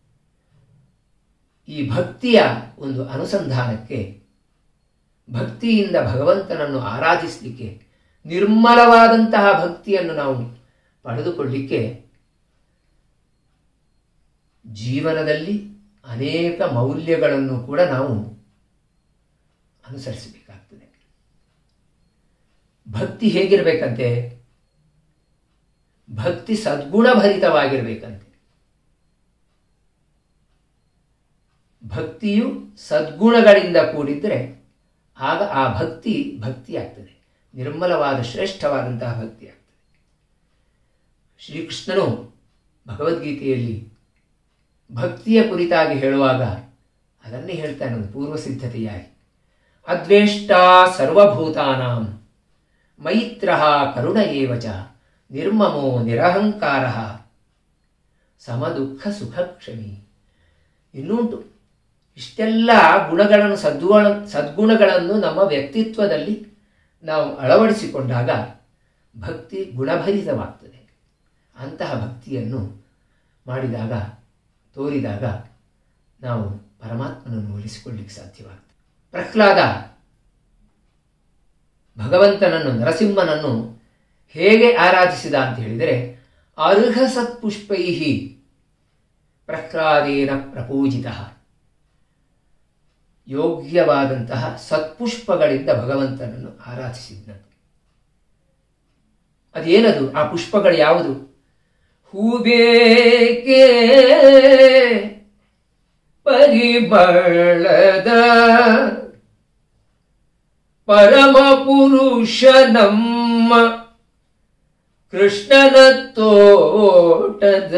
ಈ ಭಕ್ತಿಯ ಒಂದು ಅನುಸಂಧಾನಕ್ಕೆ, ಭಕ್ತಿಯಿಂದ ಭಗವಂತನನ್ನು ಆರಾಧಿಸಲಿಕ್ಕೆ, ನಿರ್ಮಲವಾದಂತಹ ಭಕ್ತಿಯನ್ನು ನಾವು ಪಡೆದುಕೊಳ್ಳಿಕ್ಕೆ ಜೀವನದಲ್ಲಿ ಅನೇಕ ಮೌಲ್ಯಗಳನ್ನು ಕೂಡ ನಾವು ಅನುಸರಿಸಬೇಕಾಗ್ತದೆ. ಭಕ್ತಿ ಹೇಗಿರಬೇಕಂತೆ? ಭಕ್ತಿ ಸದ್ಗುಣಭರಿತವಾಗಿರಬೇಕಂತೆ. ಭಕ್ತಿಯು ಸದ್ಗುಣಗಳಿಂದ ಕೂಡಿದ್ರೆ ಆಗ ಆ ಭಕ್ತಿ ಭಕ್ತಿ ಆಗ್ತದೆ, ನಿರ್ಮಲವಾದ ಶ್ರೇಷ್ಠವಾದಂತಹ ಭಕ್ತಿ ಆಗ್ತದೆ. ಶ್ರೀಕೃಷ್ಣನು ಭಗವದ್ಗೀತೆಯಲ್ಲಿ ಭಕ್ತಿಯ ಕುರಿತಾಗಿ ಹೇಳುವಾಗ ಅದನ್ನೇ ಹೇಳ್ತಾನೆ ಒಂದು ಪೂರ್ವ ಸಿದ್ಧತೆಯಾಗಿ. ಅದ್ವೇಷ್ಟ ಸರ್ವಭೂತಾನಾಂ ಮೈತ್ರಃ ಕರುಣ ಏವ ಚ ನಿರ್ಮಮೋ ನಿರಹಂಕಾರಃ ಸಮದುಃಖ ಸುಖ ಕ್ಷಮಿ. ಇನ್ನುಂಟು ಇಷ್ಟೆಲ್ಲ ಗುಣಗಳನ್ನು, ಸದ್ಗುಣ ಸದ್ಗುಣಗಳನ್ನು ನಮ್ಮ ವ್ಯಕ್ತಿತ್ವದಲ್ಲಿ ನಾವು ಅಳವಡಿಸಿಕೊಂಡಾಗ ಭಕ್ತಿ ಗುಣಭರಿತವಾಗ್ತದೆ. ಅಂತಹ ಭಕ್ತಿಯನ್ನು ಮಾಡಿದಾಗ, ತೋರಿದಾಗ ನಾವು ಪರಮಾತ್ಮನನ್ನು ಒಲಿಸಿಕೊಳ್ಳಿಕ್ಕೆ ಸಾಧ್ಯವಾಗ್ತದೆ. ಪ್ರಹ್ಲಾದ ಭಗವಂತನನ್ನು, ನರಸಿಂಹನನ್ನು ಹೇಗೆ ಆರಾಧಿಸಿದ ಅಂತ ಹೇಳಿದರೆ, ಅರ್ಹ ಸತ್ಪುಷ್ಪೈ ಪ್ರಹ್ಲಾದೇನ ಪ್ರಪೂಜಿತ. ಯೋಗ್ಯವಾದಂತಹ ಸತ್ಪುಷ್ಪಗಳಿಂದ ಭಗವಂತನನ್ನು ಆರಾಧಿಸಿದ್ನಂತೆ. ಅದೇನದು? ಆ ಪುಷ್ಪಗಳು ಯಾವುದು? ಹೂಬೇಕೆ ಪರಿಮಳದ ಪರಮ ಪುರುಷ ನಮ್ಮ ಕೃಷ್ಣನ ತೋಟದ.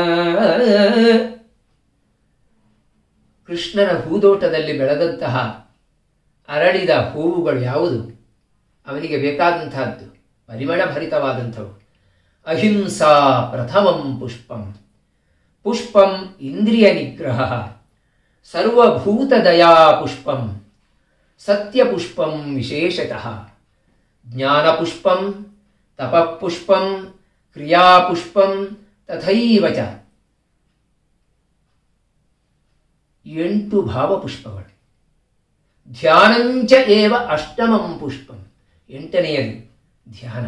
ಕೃಷ್ಣನ ಹೂದೋಟದಲ್ಲಿ ಬೆಳೆದಂತಹ ಅರಳಿದ ಹೂವುಗಳು ಯಾವುದು? ಅವನಿಗೆ ಬೇಕಾದಂತಹದ್ದು ಪರಿಮಳ ಭರಿತವಾದಂಥವು. ಅಹಿಂಸಾ ಪ್ರಥಮಂ ಪುಷ್ಪಂ ಪುಷ್ಪಂ ಇಂದ್ರಿಯ ನಿಗ್ರಹ ಸರ್ವಭೂತದಯಾ ಪುಷ್ಪಂ ಸತ್ಯಪುಷ್ಪಂ ವಿಶೇಷತಃ ಜ್ಞಾನಪುಷ್ಪಂ ತಪಃಪುಷ್ಪಂ ಕ್ರಿಯಾಪುಷ್ಪಂ ತಥೈವ ಚ. ಎಂಟು ಭಾವಪುಷ್ಪಗಳು. ಧ್ಯಾನಂಚ ಏವ ಅಷ್ಟಮಂ ಪುಷ್ಪಂ. ಎಂಟನೆಯದು ಧ್ಯಾನ.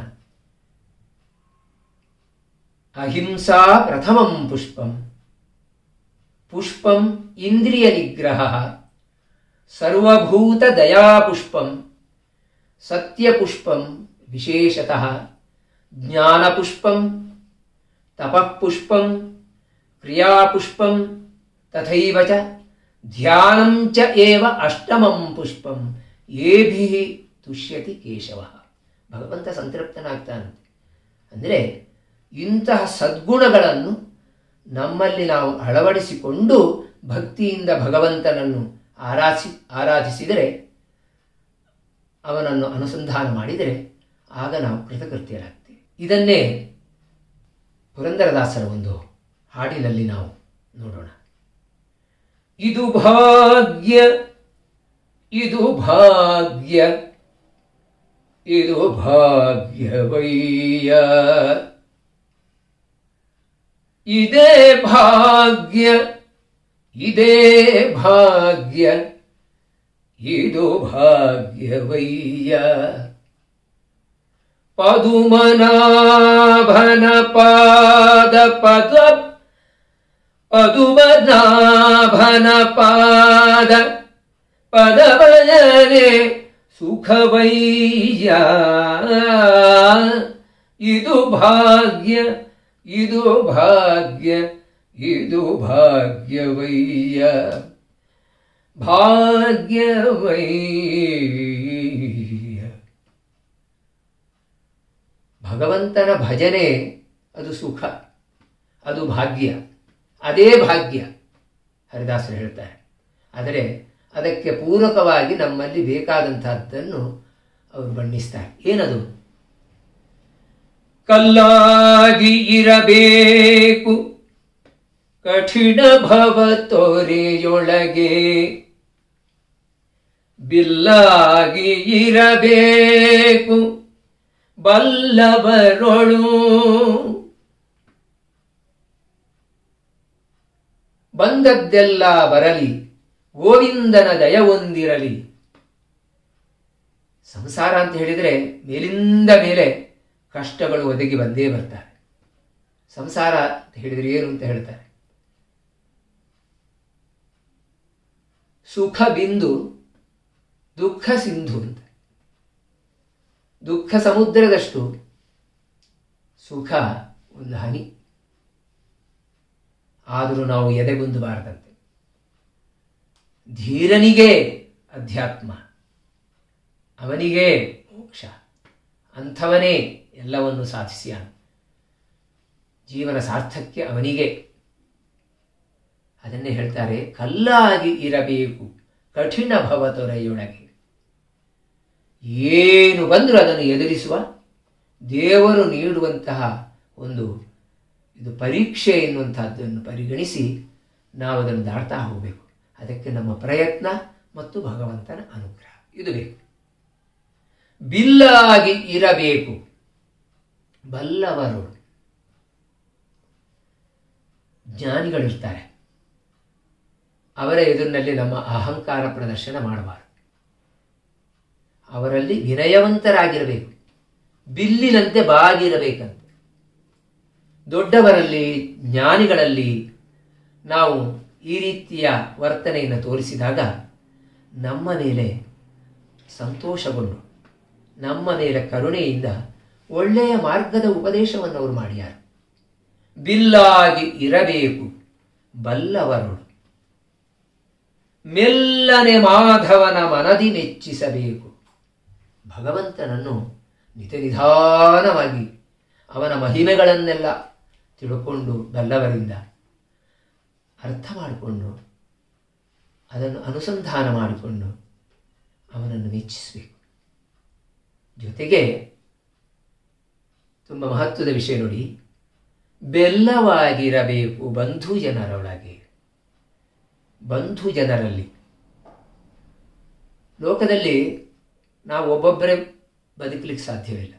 ಅಹಿಂಸಾ ಪ್ರಥಮಂ ಪುಷ್ಪಂ ಪುಷ್ಪಂ ಇಂದ್ರಿಯ ನಿಗ್ರಹ ಸರ್ವಭೂತ ದಯಾ ಪುಷ್ಪಂ ಸತ್ಯಪುಷ್ಪಂ ವಿಶೇಷತಃ ಜ್ಞಾನಪುಷ್ಪಂ ತಪಃಪುಷ್ಪಂ ಕ್ರಿಯಾಪುಷ್ಪಂ ತಥೈವ ಚ ಧ್ಯಾನಂ ಚ ಏವ ಅಷ್ಟಮಂ ಪುಷ್ಪಂ ಏಭಿಃ ತುಷ್ಯತಿ ಕೇಶವ. ಭಗವಂತ ಸಂತೃಪ್ತನಾಗ್ತಾನಂತೆ. ಅಂದರೆ ಇಂತಹ ಸದ್ಗುಣಗಳನ್ನು ನಮ್ಮಲ್ಲಿ ನಾವು ಅಳವಡಿಸಿಕೊಂಡು ಭಕ್ತಿಯಿಂದ ಭಗವಂತನನ್ನು ಆರಾಧಿಸಿ ಆರಾಧಿಸಿದರೆ, ಅವನನ್ನು ಅನುಸಂಧಾನ ಮಾಡಿದರೆ ಆಗ ನಾವು ಕೃತಕೃತ್ಯರಾಗ್ತೇವೆ. ಇದನ್ನೇ ಪುರಂದರದಾಸರ ಒಂದು ಹಾಡಿನಲ್ಲಿ ನಾವು ನೋಡೋಣ. ಇದು ಭಾಗ್ಯ, ಇದು ಭಾಗ್ಯ, ಇದು ಭಾಗ್ಯವಯ್ಯ. ಇದೇ ಭಾಗ್ಯ, ಇದೇ ಭಾಗ್ಯ, ಇದು ಭಾಗ್ಯವಯ್ಯ. ಪದುಮನಾಭನ ಪಾದ ಪದ ಪದುಮನಾಭನ ಪಾದ ಪದವಯನೆ ಸುಖವಯ್ಯ. ಇದು ಭಾಗ್ಯ, ಇದು ಭಾಗ್ಯ, ಇದು ಭಾಗ್ಯವಯ್ಯ. ಭಾಗ್ಯವಯ್ಯ. ಭಗವಂತನ ಭಜನೆ ಅದು ಸುಖ, ಅದು ಭಾಗ್ಯ, ಅದೇ ಭಾಗ್ಯ ಹರಿದಾಸರು ಹೇಳ್ತಾರೆ. ಆದರೆ ಅದಕ್ಕೆ ಪೂರಕವಾಗಿ ನಮ್ಮಲ್ಲಿ ಬೇಕಾದಂತಹದ್ದನ್ನು ಅವರು ಬಣ್ಣಿಸ್ತಾರೆ. ಏನದು? ಕಲ್ಲಾಗಿ ಇರಬೇಕು ಕಠಿಣ ಭವ ತೋರೆಯೊಳಗೆ, ಬಿಲ್ಲಾಗಿ ಇರಬೇಕು ಬಲ್ಲವರೊಳು, ಬಂದದ್ದೆಲ್ಲ ಬರಲಿ ಗೋವಿಂದನ ದಯ ಹೊಂದಿರಲಿ. ಸಂಸಾರ ಅಂತ ಹೇಳಿದರೆ ಮೇಲಿಂದ ಮೇಲೆ ಕಷ್ಟಗಳು ಒದಗಿ ಬಂದೇ ಬರ್ತಾರೆ. ಸಂಸಾರ ಅಂತ ಹೇಳಿದರೆ ಏನು ಅಂತ ಹೇಳ್ತಾರೆ, ಸುಖ ಬಿಂದು ದುಃಖ ಸಿಂಧು ಅಂತ. ದುಃಖ ಸಮುದ್ರದಷ್ಟು ಸುಖ ಒಂದು ಹನಿ. ಆದರೂ ನಾವು ಎದೆಗುಂದಬಾರದಂತೆ. ಧೀರನಿಗೆ ಅಧ್ಯಾತ್ಮ, ಅವನಿಗೆ ಮೋಕ್ಷ, ಅಂಥವನೇ ಎಲ್ಲವನ್ನು ಸಾಧಿಸಿಯಾನ. ಜೀವನ ಸಾರ್ಥಕ್ಯ ಅವನಿಗೆ. ಅದನ್ನೇ ಹೇಳ್ತಾರೆ, ಕಲ್ಲಾಗಿ ಇರಬೇಕು ಕಠಿಣ ಭವತೊರೆಯೊಳಗೆ. ಏನು ಬಂದರೂ ಅದನ್ನು ಎದುರಿಸುವ ದೇವರು ನೀಡುವಂತಹ ಒಂದು ಇದು ಪರೀಕ್ಷೆ ಎನ್ನುವಂತಹದ್ದನ್ನು ಪರಿಗಣಿಸಿ ನಾವು ಅದನ್ನು ದಾಟ್ತಾ ಹೋಗಬೇಕು. ಅದಕ್ಕೆ ನಮ್ಮ ಪ್ರಯತ್ನ ಮತ್ತು ಭಗವಂತನ ಅನುಗ್ರಹ ಇದು ಬೇಕು. ಬಿಲ್ಲಾಗಿ ಇರಬೇಕು ಬಲ್ಲವರು. ಜ್ಞಾನಿಗಳಿರ್ತಾರೆ, ಅವರ ಎದುರಿನಲ್ಲಿ ನಮ್ಮ ಅಹಂಕಾರ ಪ್ರದರ್ಶನ ಮಾಡಬಾರದು. ಅವರಲ್ಲಿ ವಿನಯವಂತರಾಗಿರಬೇಕು, ಬಿಲ್ಲಿನಂತೆ ಬಾಗಿರಬೇಕಂತೆ. ದೊಡ್ಡವರಲ್ಲಿ ಜ್ಞಾನಿಗಳಲ್ಲಿ ನಾವು ಈ ರೀತಿಯ ವರ್ತನೆಯನ್ನು ತೋರಿಸಿದಾಗ ನಮ್ಮ ಮೇಲೆ ಸಂತೋಷಗೊಂಡು ನಮ್ಮ ಮೇಲೆ ಕರುಣೆಯಿಂದ ಒಳ್ಳೆಯ ಮಾರ್ಗದ ಉಪದೇಶವನ್ನು ಅವರು ಮಾಡಿಯಾರು. ಬಿಲ್ಲಾಗಿ ಇರಬೇಕು ಬಲ್ಲವರು, ಮೆಲ್ಲನೆ ಮಾಧವನ ಮನದಿ ಮೆಚ್ಚಿಸಬೇಕು. ಭಗವಂತನನ್ನು ನಿತ ನಿಧಾನವಾಗಿ ಅವನ ಮಹಿಮೆಗಳನ್ನೆಲ್ಲ ತಿಳ್ಕೊಂಡು ಬಲ್ಲವರಿಂದ ಅರ್ಥ ಮಾಡಿಕೊಂಡು ಅದನ್ನು ಅನುಸಂಧಾನ ಮಾಡಿಕೊಂಡು ಅವನನ್ನು ಮೆಚ್ಚಿಸಬೇಕು. ಜೊತೆಗೆ ತುಂಬ ಮಹತ್ವದ ವಿಷಯ ನೋಡಿ, ಬೆಲ್ಲವಾಗಿರಬೇಕು ಬಂಧು ಜನರೊಳಗೆ. ಬಂಧು ಜನರಲ್ಲಿ ಲೋಕದಲ್ಲಿ ನಾವು ಒಬ್ಬೊಬ್ಬರೇ ಬದುಕಲಿಕ್ಕೆ ಸಾಧ್ಯವಿಲ್ಲ.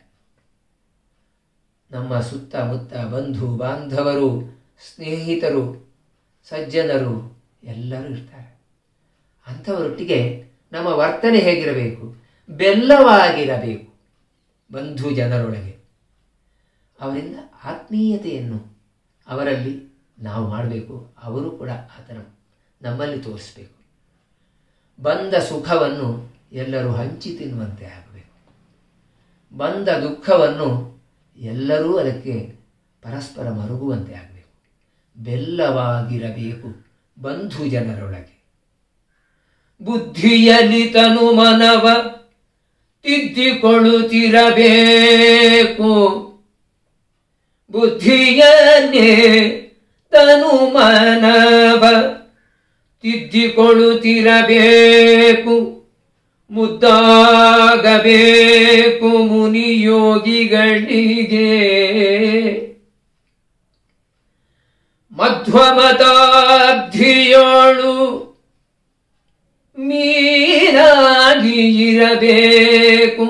ನಮ್ಮ ಸುತ್ತಮುತ್ತ ಬಂಧು ಬಾಂಧವರು, ಸ್ನೇಹಿತರು, ಸಜ್ಜನರು ಎಲ್ಲರೂ ಇರ್ತಾರೆ. ಅಂಥವರೊಟ್ಟಿಗೆ ನಮ್ಮ ವರ್ತನೆ ಹೇಗಿರಬೇಕು? ಬೆಲ್ಲವಾಗಿರಬೇಕು ಬಂಧು ಜನರೊಳಗೆ. ಅವರಿಂದ ಆತ್ಮೀಯತೆಯನ್ನು ಅವರಲ್ಲಿ ನಾವು ಮಾಡಬೇಕು, ಅವರು ಕೂಡ ಆತನ ನಮ್ಮಲ್ಲಿ ತೋರಿಸಬೇಕು. ಬಂದ ಸುಖವನ್ನು ಎಲ್ಲರೂ ಹಂಚಿ ತಿನ್ನುವಂತೆ ಆಗಬೇಕು. ಬಂದ ದುಃಖವನ್ನು ಎಲ್ಲರೂ ಅದಕ್ಕೆ ಪರಸ್ಪರ ಮರುಗುವಂತೆ ಆಗಬೇಕು. ಬೆಲ್ಲವಾಗಿರಬೇಕು ಬಂಧು ಜನರೊಳಗೆ. ಬುದ್ಧಿಯಲ್ಲಿ ತನು ಮನವ ತಿದ್ದಿಕೊಳ್ಳುತ್ತಿರಬೇಕು. ಬುದ್ಧಿಯನ್ನೇ ತನು ಮನವ ತಿದ್ದಿಕೊಳ್ಳುತ್ತಿರಬೇಕು. ಮುದ್ದಾಗಬೇಕು ಮುನಿಯೋಗಿಗಳಿಗೆ. ಮಧ್ವಮತಾಬ್ಧಿಯೋಳು ಮೀನಾಗಿ ಇರಬೇಕು.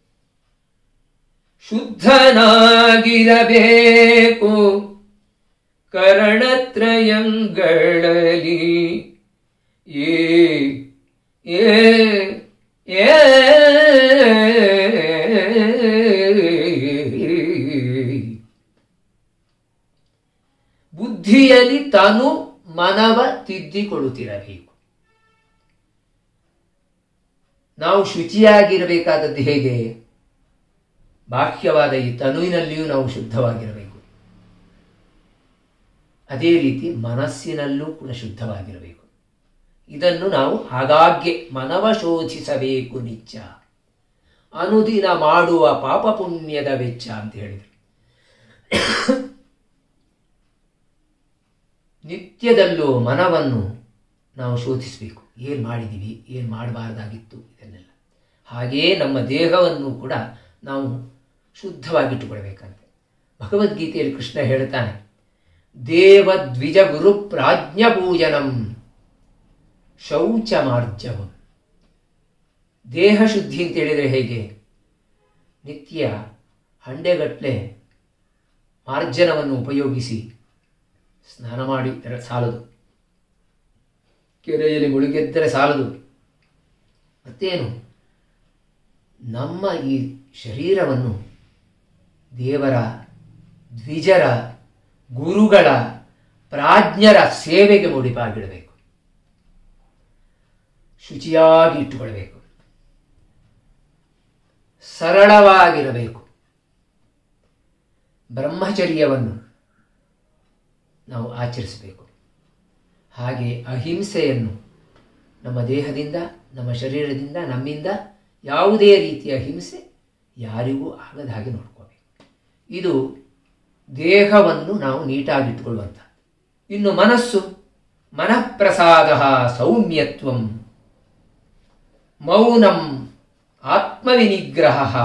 ಶುದ್ಧನಾಗಿರಬೇಕು ಕರಣತ್ರಯಂಗಳಲ್ಲಿ. ಏ ಏ ಏ ಬುದ್ಧಿಯಲ್ಲಿ ತಾನು ಮನವ ತಿದ್ದಿಕೊಳ್ಳುತ್ತಿರಬೇಕು. ನಾವು ಶುಚಿಯಾಗಿರಬೇಕಾದದ್ದು ಹೇಗೆ? ಬಾಹ್ಯವಾದ ಈ ತನುವಿನಲ್ಲಿಯೂ ನಾವು ಶುದ್ಧವಾಗಿರಬೇಕು. ಅದೇ ರೀತಿ ಮನಸ್ಸಿನಲ್ಲೂ ಕೂಡ ಶುದ್ಧವಾಗಿರಬೇಕು. ಇದನ್ನು ನಾವು ಆಗಾಗ್ಗೆ ಮನವ ಶೋಧಿಸಬೇಕು. ನಿತ್ಯ ಅನುದಿನ ಮಾಡುವ ಪಾಪ ಪುಣ್ಯದ ವೆಚ್ಚ ಅಂತ ಹೇಳಿದರು. ನಿತ್ಯದಲ್ಲೂ ಮನವನ್ನು ನಾವು ಶೋಧಿಸಬೇಕು. ಏನು ಮಾಡಿದ್ದೀವಿ, ಏನು ಮಾಡಬಾರ್ದಾಗಿತ್ತು, ಇದನ್ನೆಲ್ಲ. ಹಾಗೆಯೇ ನಮ್ಮ ದೇಹವನ್ನು ಕೂಡ ನಾವು ಶುದ್ಧವಾಗಿಟ್ಟುಕೊಳ್ಬೇಕಂತೆ. ಭಗವದ್ಗೀತೆಯಲ್ಲಿ ಕೃಷ್ಣ ಹೇಳ್ತಾನೆ, ದೇವದ್ವಿಜ ಗುರು ಪ್ರಾಜ್ಞ ಪೂಜನಂ ಶೌಚ ಮಾರ್ಜವಂ. ದೇಹ ಶುದ್ಧಿ ಅಂತ ಹೇಳಿದರೆ ಹೇಗೆ? ನಿತ್ಯ ಹಂಡೆಗಟ್ಟಲೆ ಮಾರ್ಜನವನ್ನು ಉಪಯೋಗಿಸಿ ಸ್ನಾನ ಮಾಡಿ ಸಾಲದು, ಕೆರೆಯಲ್ಲಿ ಮುಳುಗೆದ್ದರೆ ಸಾಲದು. ಮತ್ತೇನು? ನಮ್ಮ ಈ ಶರೀರವನ್ನು ದೇವರ, ದ್ವಿಜರ, ಗುರುಗಳ, ಪ್ರಾಜ್ಞರ ಸೇವೆಗೆ ಮುಡಿಪಾಗಿಡಬೇಕು, ಶುಚಿಯಾಗಿ ಇಟ್ಟುಕೊಳ್ಬೇಕು, ಸರಳವಾಗಿರಬೇಕು. ಬ್ರಹ್ಮಚರ್ಯವನ್ನು ನಾವು ಆಚರಿಸಬೇಕು. ಹಾಗೆ ಅಹಿಂಸೆಯನ್ನು ನಮ್ಮ ದೇಹದಿಂದ, ನಮ್ಮ ಶರೀರದಿಂದ, ನಮ್ಮಿಂದ ಯಾವುದೇ ರೀತಿಯ ಹಿಂಸೆ ಯಾರಿಗೂ ಆಗದ ಹಾಗೆ ನೋಡ್ಕೋಬೇಕು. ಇದು ದೇಹವನ್ನು ನಾವು ನೀಟಾಗಿಟ್ಟುಕೊಳ್ಳುವಂಥದ್ದು. ಇನ್ನು ಮನಸ್ಸು, ಮನಃಪ್ರಸಾದ ಸೌಮ್ಯತ್ವಂ ಮೌನಂ ಆತ್ಮವಿನಿಗ್ರಹ.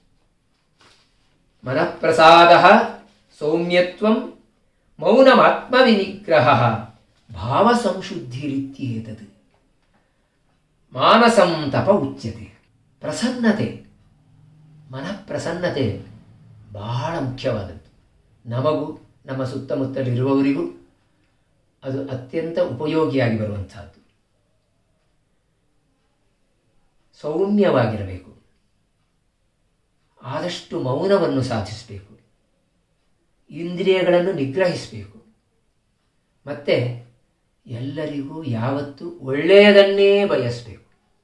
ಮನಃಪ್ರಸಾದ ಸೌಮ್ಯತ್ವಂ ಮೌನಂ ಆತ್ಮವಿನಿಗ್ರಹ ಭಾವಸಂಶುದ್ಧಿರಿತ್ಯೇತದ್ ಮಾನಸಂ ತಪ ಉಚ್ಯತೆ. ಪ್ರಸನ್ನತೆ, ಮನಃಪ್ರಸನ್ನತೆ ಬಹಳ ಮುಖ್ಯವಾದದ್ದು. ನಮಗೂ ನಮ್ಮ ಸುತ್ತಮುತ್ತಲಿರುವವರಿಗೂ ಅದು ಅತ್ಯಂತ ಉಪಯೋಗಿಯಾಗಿ ಬರುವಂತಹದ್ದು. ಸೌಮ್ಯವಾಗಿರಬೇಕು, ಆದಷ್ಟು ಮೌನವನ್ನು ಸಾಧಿಸಬೇಕು, ಇಂದ್ರಿಯಗಳನ್ನು ನಿಗ್ರಹಿಸಬೇಕು, ಮತ್ತೆ ಎಲ್ಲರಿಗೂ ಯಾವತ್ತೂ ಒಳ್ಳೆಯದನ್ನೇ ಬಯಸಬೇಕು.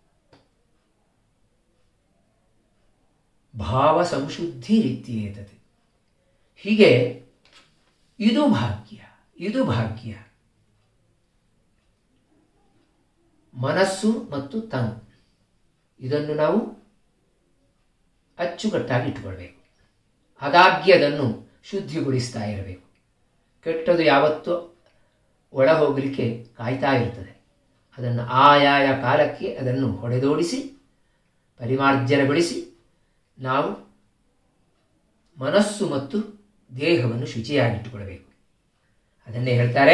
ಭಾವ ಸಂಶುದ್ಧಿ ರೀತಿಯೇತದೆ. ಹೀಗೆ ಇದು ಭಾಗ್ಯ, ಇದು ಭಾಗ್ಯ. ಮನಸ್ಸು ಮತ್ತು ತನು ಇದನ್ನು ನಾವು ಅಚ್ಚುಕಟ್ಟಾಗಿ ಇಟ್ಟುಕೊಳ್ಬೇಕು. ಹಾಗಾಗಿ ಅದನ್ನು ಶುದ್ಧಿಗೊಳಿಸ್ತಾ ಇರಬೇಕು. ಕೆಟ್ಟದು ಯಾವತ್ತೂ ಒಳ ಹೋಗಲಿಕ್ಕೆ ಕಾಯ್ತಾ ಇರ್ತದೆ. ಅದನ್ನು ಆಯಾಯ ಕಾಲಕ್ಕೆ ಅದನ್ನು ಹೊಡೆದೋಡಿಸಿ ಪರಿಮಾರ್ಜನಗೊಳಿಸಿ ನಾವು ಮನಸ್ಸು ಮತ್ತು ದೇಹವನ್ನು ಶುಚಿಯಾಗಿಟ್ಟುಕೊಳ್ಬೇಕು. ಅದನ್ನೇ ಹೇಳ್ತಾರೆ,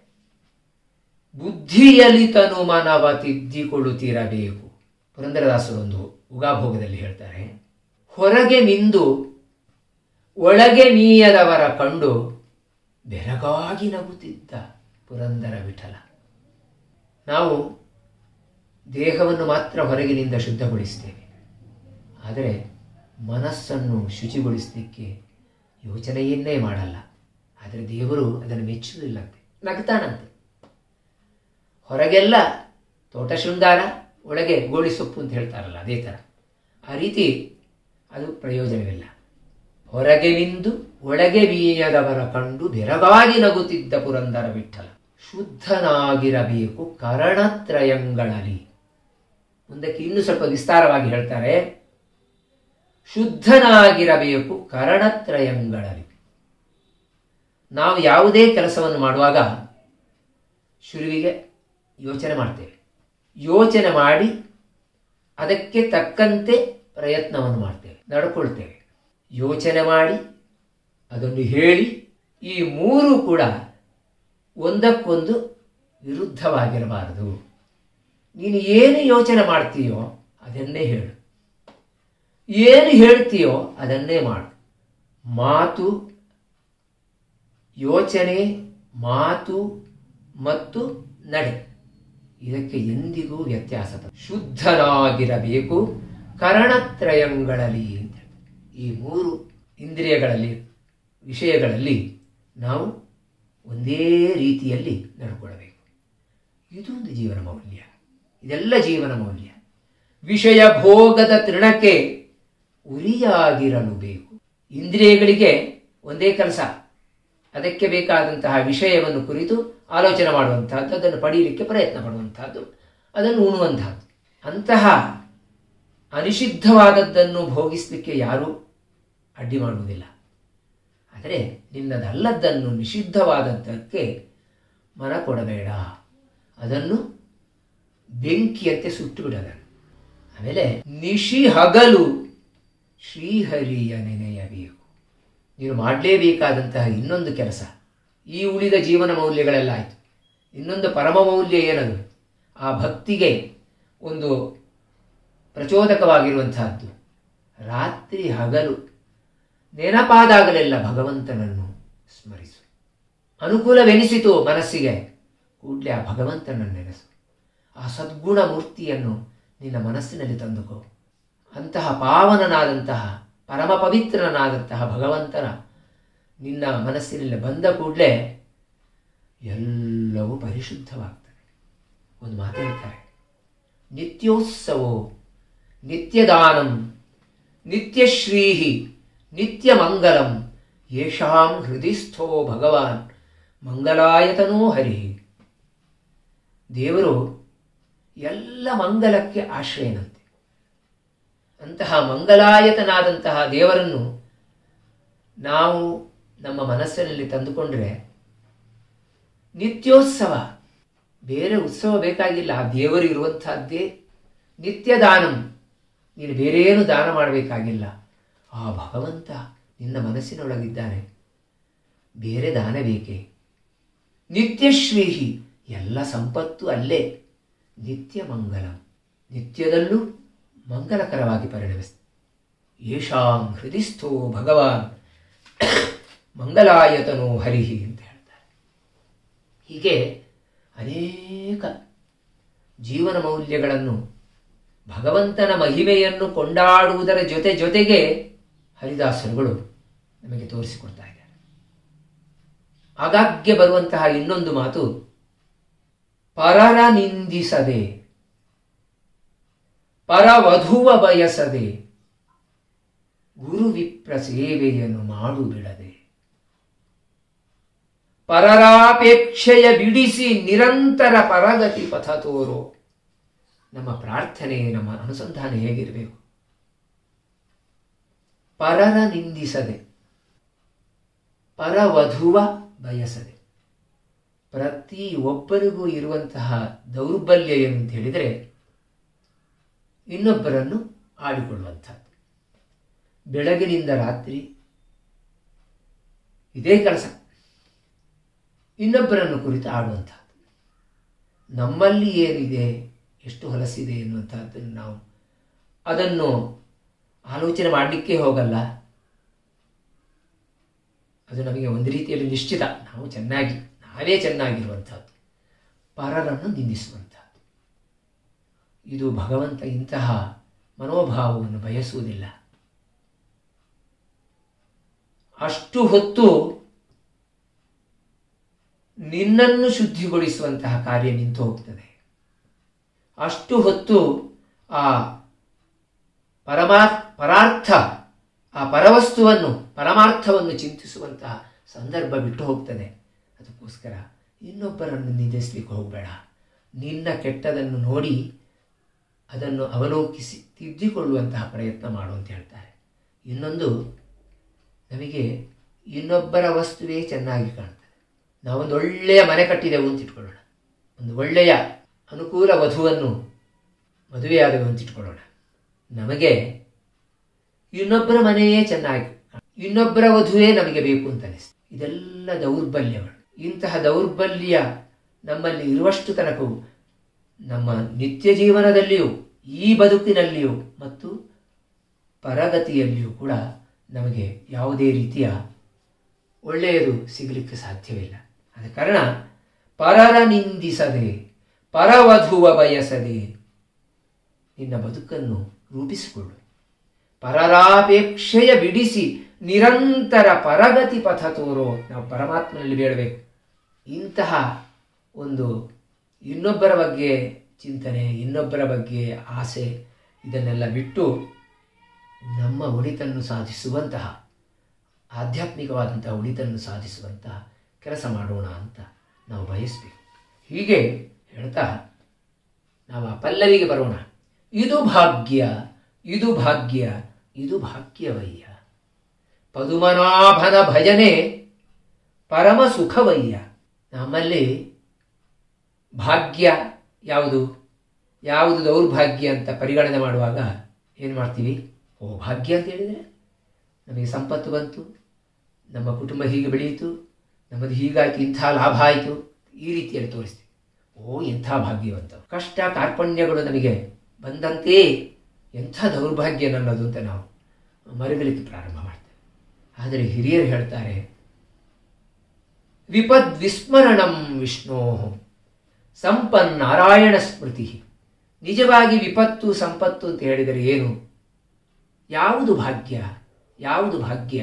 ಬುದ್ಧಿಯಲ್ಲಿ ತನು ಮನವ ತಿದ್ದಿಕೊಳ್ಳುತ್ತಿರಬೇಕು. ಪುರಂದರದಾಸರು ಒಂದು ಉಗಾಭೋಗದಲ್ಲಿ ಹೇಳ್ತಾರೆ, ಹೊರಗೆ ಮಿಂದು ಒಳಗೆ ಮೀಯದವರ ಕಂಡು ಬೆರಗಾಗಿ ನಗುತ್ತಿದ್ದ ಪುರಂದರ ವಿಠಲ. ನಾವು ದೇಹವನ್ನು ಮಾತ್ರ ಹೊರಗಿನಿಂದ ಶುದ್ಧಗೊಳಿಸ್ತೇವೆ, ಆದರೆ ಮನಸ್ಸನ್ನು ಶುಚಿಗೊಳಿಸಲಿಕ್ಕೆ ಯೋಚನೆಯನ್ನೇ ಮಾಡಲ್ಲ. ಆದರೆ ದೇವರು ಅದನ್ನು ಮೆಚ್ಚುವುದಿಲ್ಲಂತೆ, ನಗ್ತಾನಂತೆ. ಹೊರಗೆಲ್ಲ ತೋಟ ಶೃಂಗಾರ, ಒಳಗೆ ಗೋಳಿ ಸೊಪ್ಪು ಅಂತ ಹೇಳ್ತಾರಲ್ಲ, ಅದೇ ಥರ. ಆ ರೀತಿ ಅದು ಪ್ರಯೋಜನವಿಲ್ಲ. ಹೊರಗೆ ನಿಂದು ಒಳಗೆ ಬೀಯದವರ ಕಂಡು ಬೆರಗಾಗಿ ನಗುತ್ತಿದ್ದ ಪುರಂದರ ವಿಠಲ. ಶುದ್ಧನಾಗಿರಬೇಕು ಕರಣತ್ರಯಗಳಲ್ಲಿ. ಮುಂದಕ್ಕೆ ಇನ್ನೂ ಸ್ವಲ್ಪ ವಿಸ್ತಾರವಾಗಿ ಹೇಳ್ತಾರೆ, ಶುದ್ಧನಾಗಿರಬೇಕು ಕರಣತ್ರಯಗಳಲ್ಲಿ. ನಾವು ಯಾವುದೇ ಕೆಲಸವನ್ನು ಮಾಡುವಾಗ ಶುರುವಿಗೆ ಯೋಚನೆ ಮಾಡ್ತೇವೆ. ಯೋಚನೆ ಮಾಡಿ ಅದಕ್ಕೆ ತಕ್ಕಂತೆ ಪ್ರಯತ್ನವನ್ನು ಮಾಡ್ತೇವೆ, ನಡ್ಕೊಳ್ತೇವೆ. ಯೋಚನೆ ಮಾಡಿ ಅದನ್ನು ಹೇಳಿ, ಈ ಮೂರು ಕೂಡ ಒಂದಕ್ಕೊಂದು ವಿರುದ್ಧವಾಗಿರಬಾರದು. ನೀನು ಏನು ಯೋಚನೆ ಮಾಡ್ತೀಯೋ ಅದನ್ನೇ ಹೇಳು, ಏನು ಹೇಳ್ತೀಯೋ ಅದನ್ನೇ ಮಾಡು. ಮಾತು, ಯೋಚನೆ, ಮಾತು ಮತ್ತು ನಡೆ, ಇದಕ್ಕೆ ಎಂದಿಗೂ ವ್ಯತ್ಯಾಸ. ಶುದ್ಧನಾಗಿರಬೇಕು ಕರಣತ್ರಯಗಳಲ್ಲಿ ಅಂತ. ಈ ಮೂರು ಇಂದ್ರಿಯಗಳಲ್ಲಿ, ವಿಷಯಗಳಲ್ಲಿ ನಾವು ಒಂದೇ ರೀತಿಯಲ್ಲಿ ನಡ್ಕೊಳ್ಬೇಕು. ಇದೊಂದು ಜೀವನ ಮೌಲ್ಯ, ಇದೆಲ್ಲ ಜೀವನ ಮೌಲ್ಯ. ವಿಷಯ ಭೋಗದ ತೃಣಕ್ಕೆ ಉರಿಯಾಗಿರಲು ಬೇಕು. ಇಂದ್ರಿಯಗಳಿಗೆ ಒಂದೇ ಕೆಲಸ, ಅದಕ್ಕೆ ಬೇಕಾದಂತಹ ವಿಷಯವನ್ನು ಕುರಿತು ಆಲೋಚನೆ ಮಾಡುವಂತಹದ್ದು, ಅದನ್ನು ಪಡೆಯಲಿಕ್ಕೆ ಪ್ರಯತ್ನ ಪಡುವಂತಹದ್ದು, ಅದನ್ನು ಉಣ್ಣುವಂತಹದ್ದು. ಅಂತಹ ಅನಿಷಿದ್ಧವಾದದ್ದನ್ನು ಭೋಗಿಸಲಿಕ್ಕೆ ಯಾರೂ ಅಡ್ಡಿ ಮಾಡುವುದಿಲ್ಲ. ಆದರೆ ನಿನ್ನದಲ್ಲದ್ದನ್ನು, ನಿಷಿದ್ಧವಾದದ್ದಕ್ಕೆ ಮನ ಕೊಡಬೇಡ. ಅದನ್ನು ಬೆಂಕಿಯಂತೆ ಸುಟ್ಟು ಬಿಡೋದನ್ನು. ಆಮೇಲೆ ನಿಶಿ ಹಗಲು ಶ್ರೀಹರಿಯ ನೆನೆಯಬೇಕು. ನೀನು ಮಾಡಲೇಬೇಕಾದಂತಹ ಇನ್ನೊಂದು ಕೆಲಸ, ಈ ಉಳಿದ ಜೀವನ ಮೌಲ್ಯಗಳೆಲ್ಲ ಆಯಿತು. ಇನ್ನೊಂದು ಪರಮ ಮೌಲ್ಯ ಏನದು? ಆ ಭಕ್ತಿಗೆ ಒಂದು ಪ್ರಚೋದಕವಾಗಿರುವಂತಹದ್ದು. ರಾತ್ರಿ ಹಗಲು ನೆನಪಾದಾಗಲೆಲ್ಲ ಭಗವಂತನನ್ನು ಸ್ಮರಿಸು. ಅನುಕೂಲವೆನಿಸಿತು ಮನಸ್ಸಿಗೆ, ಕೂಡಲೇ ಆ ಭಗವಂತನನ್ನು ನೆನೆಸು. ಆ ಸದ್ಗುಣ ಮೂರ್ತಿಯನ್ನು ನಿನ್ನ ಮನಸ್ಸಿನಲ್ಲಿ ತಂದುಕೋ. ಅಂತಹ ಪಾವನನಾದಂತಹ ಪರಮ ಪವಿತ್ರನಾದಂತಹ ಭಗವಂತನ ನಿನ್ನ ಮನಸ್ಸಿನಲ್ಲಿ ಬಂದ ಕೂಡಲೇ ಎಲ್ಲವೂ ಪರಿಶುದ್ಧವಾಗ್ತದೆ. ಒಂದು ಮಾತು ಹೇಳ್ತಾರೆ, ನಿತ್ಯೋತ್ಸವೋ ನಿತ್ಯದಾನಂ ನಿತ್ಯಶ್ರೀಹಿ ನಿತ್ಯಮಂಗಲಂ ಯೇಷಾಂ ಹೃದಯಸ್ಥೋ ಭಗವಾನ್ ಮಂಗಲಾಯತನೋ ಹರಿ. ದೇವರು ಎಲ್ಲ ಮಂಗಲಕ್ಕೆ ಆಶ್ರಯನಂತೆ. ಅಂತಹ ಮಂಗಲಾಯತನಾದಂತಹ ದೇವರನ್ನು ನಾವು ನಮ್ಮ ಮನಸ್ಸಿನಲ್ಲಿ ತಂದುಕೊಂಡ್ರೆ ನಿತ್ಯೋತ್ಸವ, ಬೇರೆ ಉತ್ಸವ ಬೇಕಾಗಿಲ್ಲ. ಆ ದೇವರು ಇರುವಂತಹದ್ದೇ ನಿತ್ಯದಾನಂ. ನೀನು ಬೇರೇನು ದಾನ ಮಾಡಬೇಕಾಗಿಲ್ಲ. ಆ ಭಗವಂತ ನಿನ್ನ ಮನಸ್ಸಿನೊಳಗಿದ್ದಾನೆ, ಬೇರೆ ದಾನ ಬೇಕೇ? ನಿತ್ಯಶ್ರೀಹಿ, ಎಲ್ಲ ಸಂಪತ್ತು ಅಲ್ಲೇ. ನಿತ್ಯ ಮಂಗಲಂ, ನಿತ್ಯದಲ್ಲೂ ಮಂಗಲಕರವಾಗಿ ಪರಿಣಮಿಸ್ತದೆ. ಯೇಷಾಂ ಹೃದಯಸ್ಥೋ ಭಗವಾನ್ ಮಂಗಲಾಯತನೋ ಹರಿಹಿ ಅಂತ ಹೇಳ್ತಾರೆ. ಹೀಗೆ ಅನೇಕ ಜೀವನ ಮೌಲ್ಯಗಳನ್ನು, ಭಗವಂತನ ಮಹಿಮೆಯನ್ನು ಕೊಂಡಾಡುವುದರ ಜೊತೆ ಜೊತೆಗೆ ಹರಿದಾಸರುಗಳು ನಮಗೆ ತೋರಿಸಿಕೊಡ್ತಾ ಇದ್ದಾರೆ. ಆಗಾಗ್ಗೆ ಬರುವಂತಹ ಇನ್ನೊಂದು ಮಾತು, ಪರರ ನಿಂದಿಸದೆ, ಪರವಧುವ ಬಯಸದೆ, ಗುರುವಿಪ್ರ ಸೇವೆಯನ್ನು ಮಾಡು ಬಿಡದೆ, ಪರರಾಪೇಕ್ಷೆಯ ಬಿಡಿಸಿ ನಿರಂತರ ಪರಗತಿ ಪಥ ತೋರೋ. ನಮ್ಮ ಪ್ರಾರ್ಥನೆ, ನಮ್ಮ ಅನುಸಂಧಾನ ಹೇಗಿರಬೇಕು? ಪರರ ನಿಂದಿಸದೆ, ಪರವಧುವ ಬಯಸದೆ. ಪ್ರತಿ ಒಬ್ಬರಿಗೂ ಇರುವಂತಹ ದೌರ್ಬಲ್ಯ ಏನು ಅಂತ ಹೇಳಿದರೆ, ಇನ್ನೊಬ್ಬರನ್ನು ಆಡಿಕೊಳ್ಳುವಂಥದ್ದು. ಬೆಳಗಿನಿಂದ ರಾತ್ರಿ ಇದೇ ಕೆಲಸ, ಇನ್ನೊಬ್ಬರನ್ನು ಕುರಿತು ಆಡುವಂಥದ್ದು. ನಮ್ಮಲ್ಲಿ ಏನಿದೆ, ಎಷ್ಟು ಹೊಲಸಿದೆ ಎನ್ನುವಂಥದ್ದನ್ನು ನಾವು ಅದನ್ನು ಆಲೋಚನೆ ಮಾಡಲಿಕ್ಕೆ ಹೋಗಲ್ಲ. ಅದು ನಮಗೆ ಒಂದು ರೀತಿಯಲ್ಲಿ ನಿಶ್ಚಿತ. ನಾವು ಚೆನ್ನಾಗಿ, ನಾವೇ ಚೆನ್ನಾಗಿರುವಂಥದ್ದು. ಪರರನ್ನು ನಿಂದಿಸುವಂಥದ್ದು, ಇದು ಭಗವಂತ ಇಂತಹ ಮನೋಭಾವವನ್ನು ಬಯಸುವುದಿಲ್ಲ. ಅಷ್ಟು ಹೊತ್ತು ನಿನ್ನನ್ನು ಶುದ್ಧಿಗೊಳಿಸುವಂತಹ ಕಾರ್ಯ ನಿಂತು ಹೋಗ್ತದೆ. ಅಷ್ಟು ಹೊತ್ತು ಆ ಪರಮಾ ಪರಾರ್ಥ, ಆ ಪರವಸ್ತುವನ್ನು, ಪರಮಾರ್ಥವನ್ನು ಚಿಂತಿಸುವಂತಹ ಸಂದರ್ಭ ಬಿಟ್ಟು ಹೋಗ್ತದೆ. ಅದಕ್ಕೋಸ್ಕರ ಇನ್ನೊಬ್ಬರನ್ನು ನಿಂದಿಸಲಿಕ್ಕೆ ಹೋಗಬೇಡ. ನಿನ್ನ ಕೆಟ್ಟದನ್ನು ನೋಡಿ ಅದನ್ನು ಅವಲೋಕಿಸಿ ತಿದ್ದಿಕೊಳ್ಳುವಂತಹ ಪ್ರಯತ್ನ ಮಾಡು ಅಂತ ಹೇಳ್ತಾರೆ. ಇನ್ನೊಂದು, ನಮಗೆ ಇನ್ನೊಬ್ಬರ ವಸ್ತುವೇ ಚೆನ್ನಾಗಿ ಕಾಣ್ತದೆ. ನಾವೊಂದು ಒಳ್ಳೆಯ ಮನೆ ಕಟ್ಟಿದೆವು ಅಂತ ಇಟ್ಕೊಳ್ಳೋಣ, ಒಂದು ಒಳ್ಳೆಯ ಅನುಕೂಲ ವಧುವನ್ನು ಮದುವೆಯಾದೆವು ಅಂತ ಇಟ್ಕೊಳ್ಳೋಣ. ನಮಗೆ ಇನ್ನೊಬ್ಬರ ಮನೆಯೇ ಚೆನ್ನಾಗಿ, ಇನ್ನೊಬ್ಬರ ವಧುವೇ ನಮಗೆ ಬೇಕು ಅಂತ ಅನಿಸ್ತದೆ. ಇದೆಲ್ಲ ದೌರ್ಬಲ್ಯಗಳು. ಇಂತಹ ದೌರ್ಬಲ್ಯ ನಮ್ಮಲ್ಲಿ ಇರುವಷ್ಟು ತನಕವೂ ನಮ್ಮ ನಿತ್ಯ ಜೀವನದಲ್ಲಿಯೂ, ಈ ಬದುಕಿನಲ್ಲಿಯೂ ಮತ್ತು ಪರಗತಿಯಲ್ಲಿಯೂ ಕೂಡ ನಮಗೆ ಯಾವುದೇ ರೀತಿಯ ಒಳ್ಳೆಯದು ಸಿಗಲಿಕ್ಕೆ ಸಾಧ್ಯವಿಲ್ಲ. ಆದ ಕಾರಣ ಪರರ ನಿಂದಿಸದೆ, ಪರವಧುವ ಬಯಸದೆ ನಿನ್ನ ಬದುಕನ್ನು ರೂಪಿಸಿಕೊಳ್ಳು. ಪರರಾಪೇಕ್ಷೆಯ ಬಿಡಿಸಿ ನಿರಂತರ ಪರಗತಿ ಪಥ ತೋರೋ. ನಾವು ಪರಮಾತ್ಮನಲ್ಲಿ ಬೇಡಬೇಕು. ಇಂತಹ ಒಂದು ಇನ್ನೊಬ್ಬರ ಬಗ್ಗೆ ಚಿಂತನೆ, ಇನ್ನೊಬ್ಬರ ಬಗ್ಗೆ ಆಸೆ, ಇದನ್ನೆಲ್ಲ ಬಿಟ್ಟು ನಮ್ಮ ಒಳಿತನ್ನು ಸಾಧಿಸುವಂತಹ, ಆಧ್ಯಾತ್ಮಿಕವಾದಂತಹ ಒಳಿತನ್ನು ಸಾಧಿಸುವಂತಹ ಕೆಲಸ ಮಾಡೋಣ ಅಂತ ನಾವು ಬಯಸಬೇಕು. ಹೀಗೆ ಹೇಳ್ತಾ ನಾವು ಆ ಪಲ್ಲವಿಗೆ ಬರೋಣ. ಇದು ಭಾಗ್ಯ, ಇದು ಭಾಗ್ಯ, ಇದು ಭಾಗ್ಯವಯ್ಯ. ಪದುಮನಾಭನ ಭಜನೆ ಪರಮ ಸುಖವಯ್ಯ. ನಮ್ಮಲ್ಲಿ ಭಾಗ್ಯ ಯಾವುದು, ಯಾವುದು ದೌರ್ಭಾಗ್ಯ ಅಂತ ಪರಿಗಣನೆ ಮಾಡುವಾಗ ಏನು ಮಾಡ್ತೀವಿ? ಓ, ಭಾಗ್ಯ ಅಂತ ಹೇಳಿದರೆ ನಮಗೆ ಸಂಪತ್ತು ಬಂತು, ನಮ್ಮ ಕುಟುಂಬ ಹೀಗೆ ಬೆಳೆಯಿತು, ನಮ್ಮದು ಹೀಗಾಯಿತು, ಇಂಥ ಲಾಭ ಆಯಿತು, ಈ ರೀತಿಯಲ್ಲಿ ತೋರಿಸ್ತೀವಿ. ಓ, ಎಂಥ ಭಾಗ್ಯವಂತ. ಕಷ್ಟ ಕಾರ್ಪಣ್ಯಗಳು ನಮಗೆ ಬಂದಂತೆ ಎಂಥ ದೌರ್ಭಾಗ್ಯ ನನ್ನದು ಅಂತ ನಾವು ಮರಗಲಿಕ್ಕೆ ಪ್ರಾರಂಭ ಮಾಡ್ತೇವೆ. ಆದರೆ ಹಿರಿಯರು ಹೇಳ್ತಾರೆ, ವಿಪದ್ ವಿಸ್ಮರಣಂ ವಿಷ್ಣೋ ಸಂಪನ್ ನಾರಾಯಣ ಸ್ಮೃತಿ. ನಿಜವಾಗಿ ವಿಪತ್ತು ಸಂಪತ್ತು ಅಂತ ಹೇಳಿದರೆ ಏನು? ಯಾವುದು ಭಾಗ್ಯ? ಯಾವುದು ಭಾಗ್ಯ?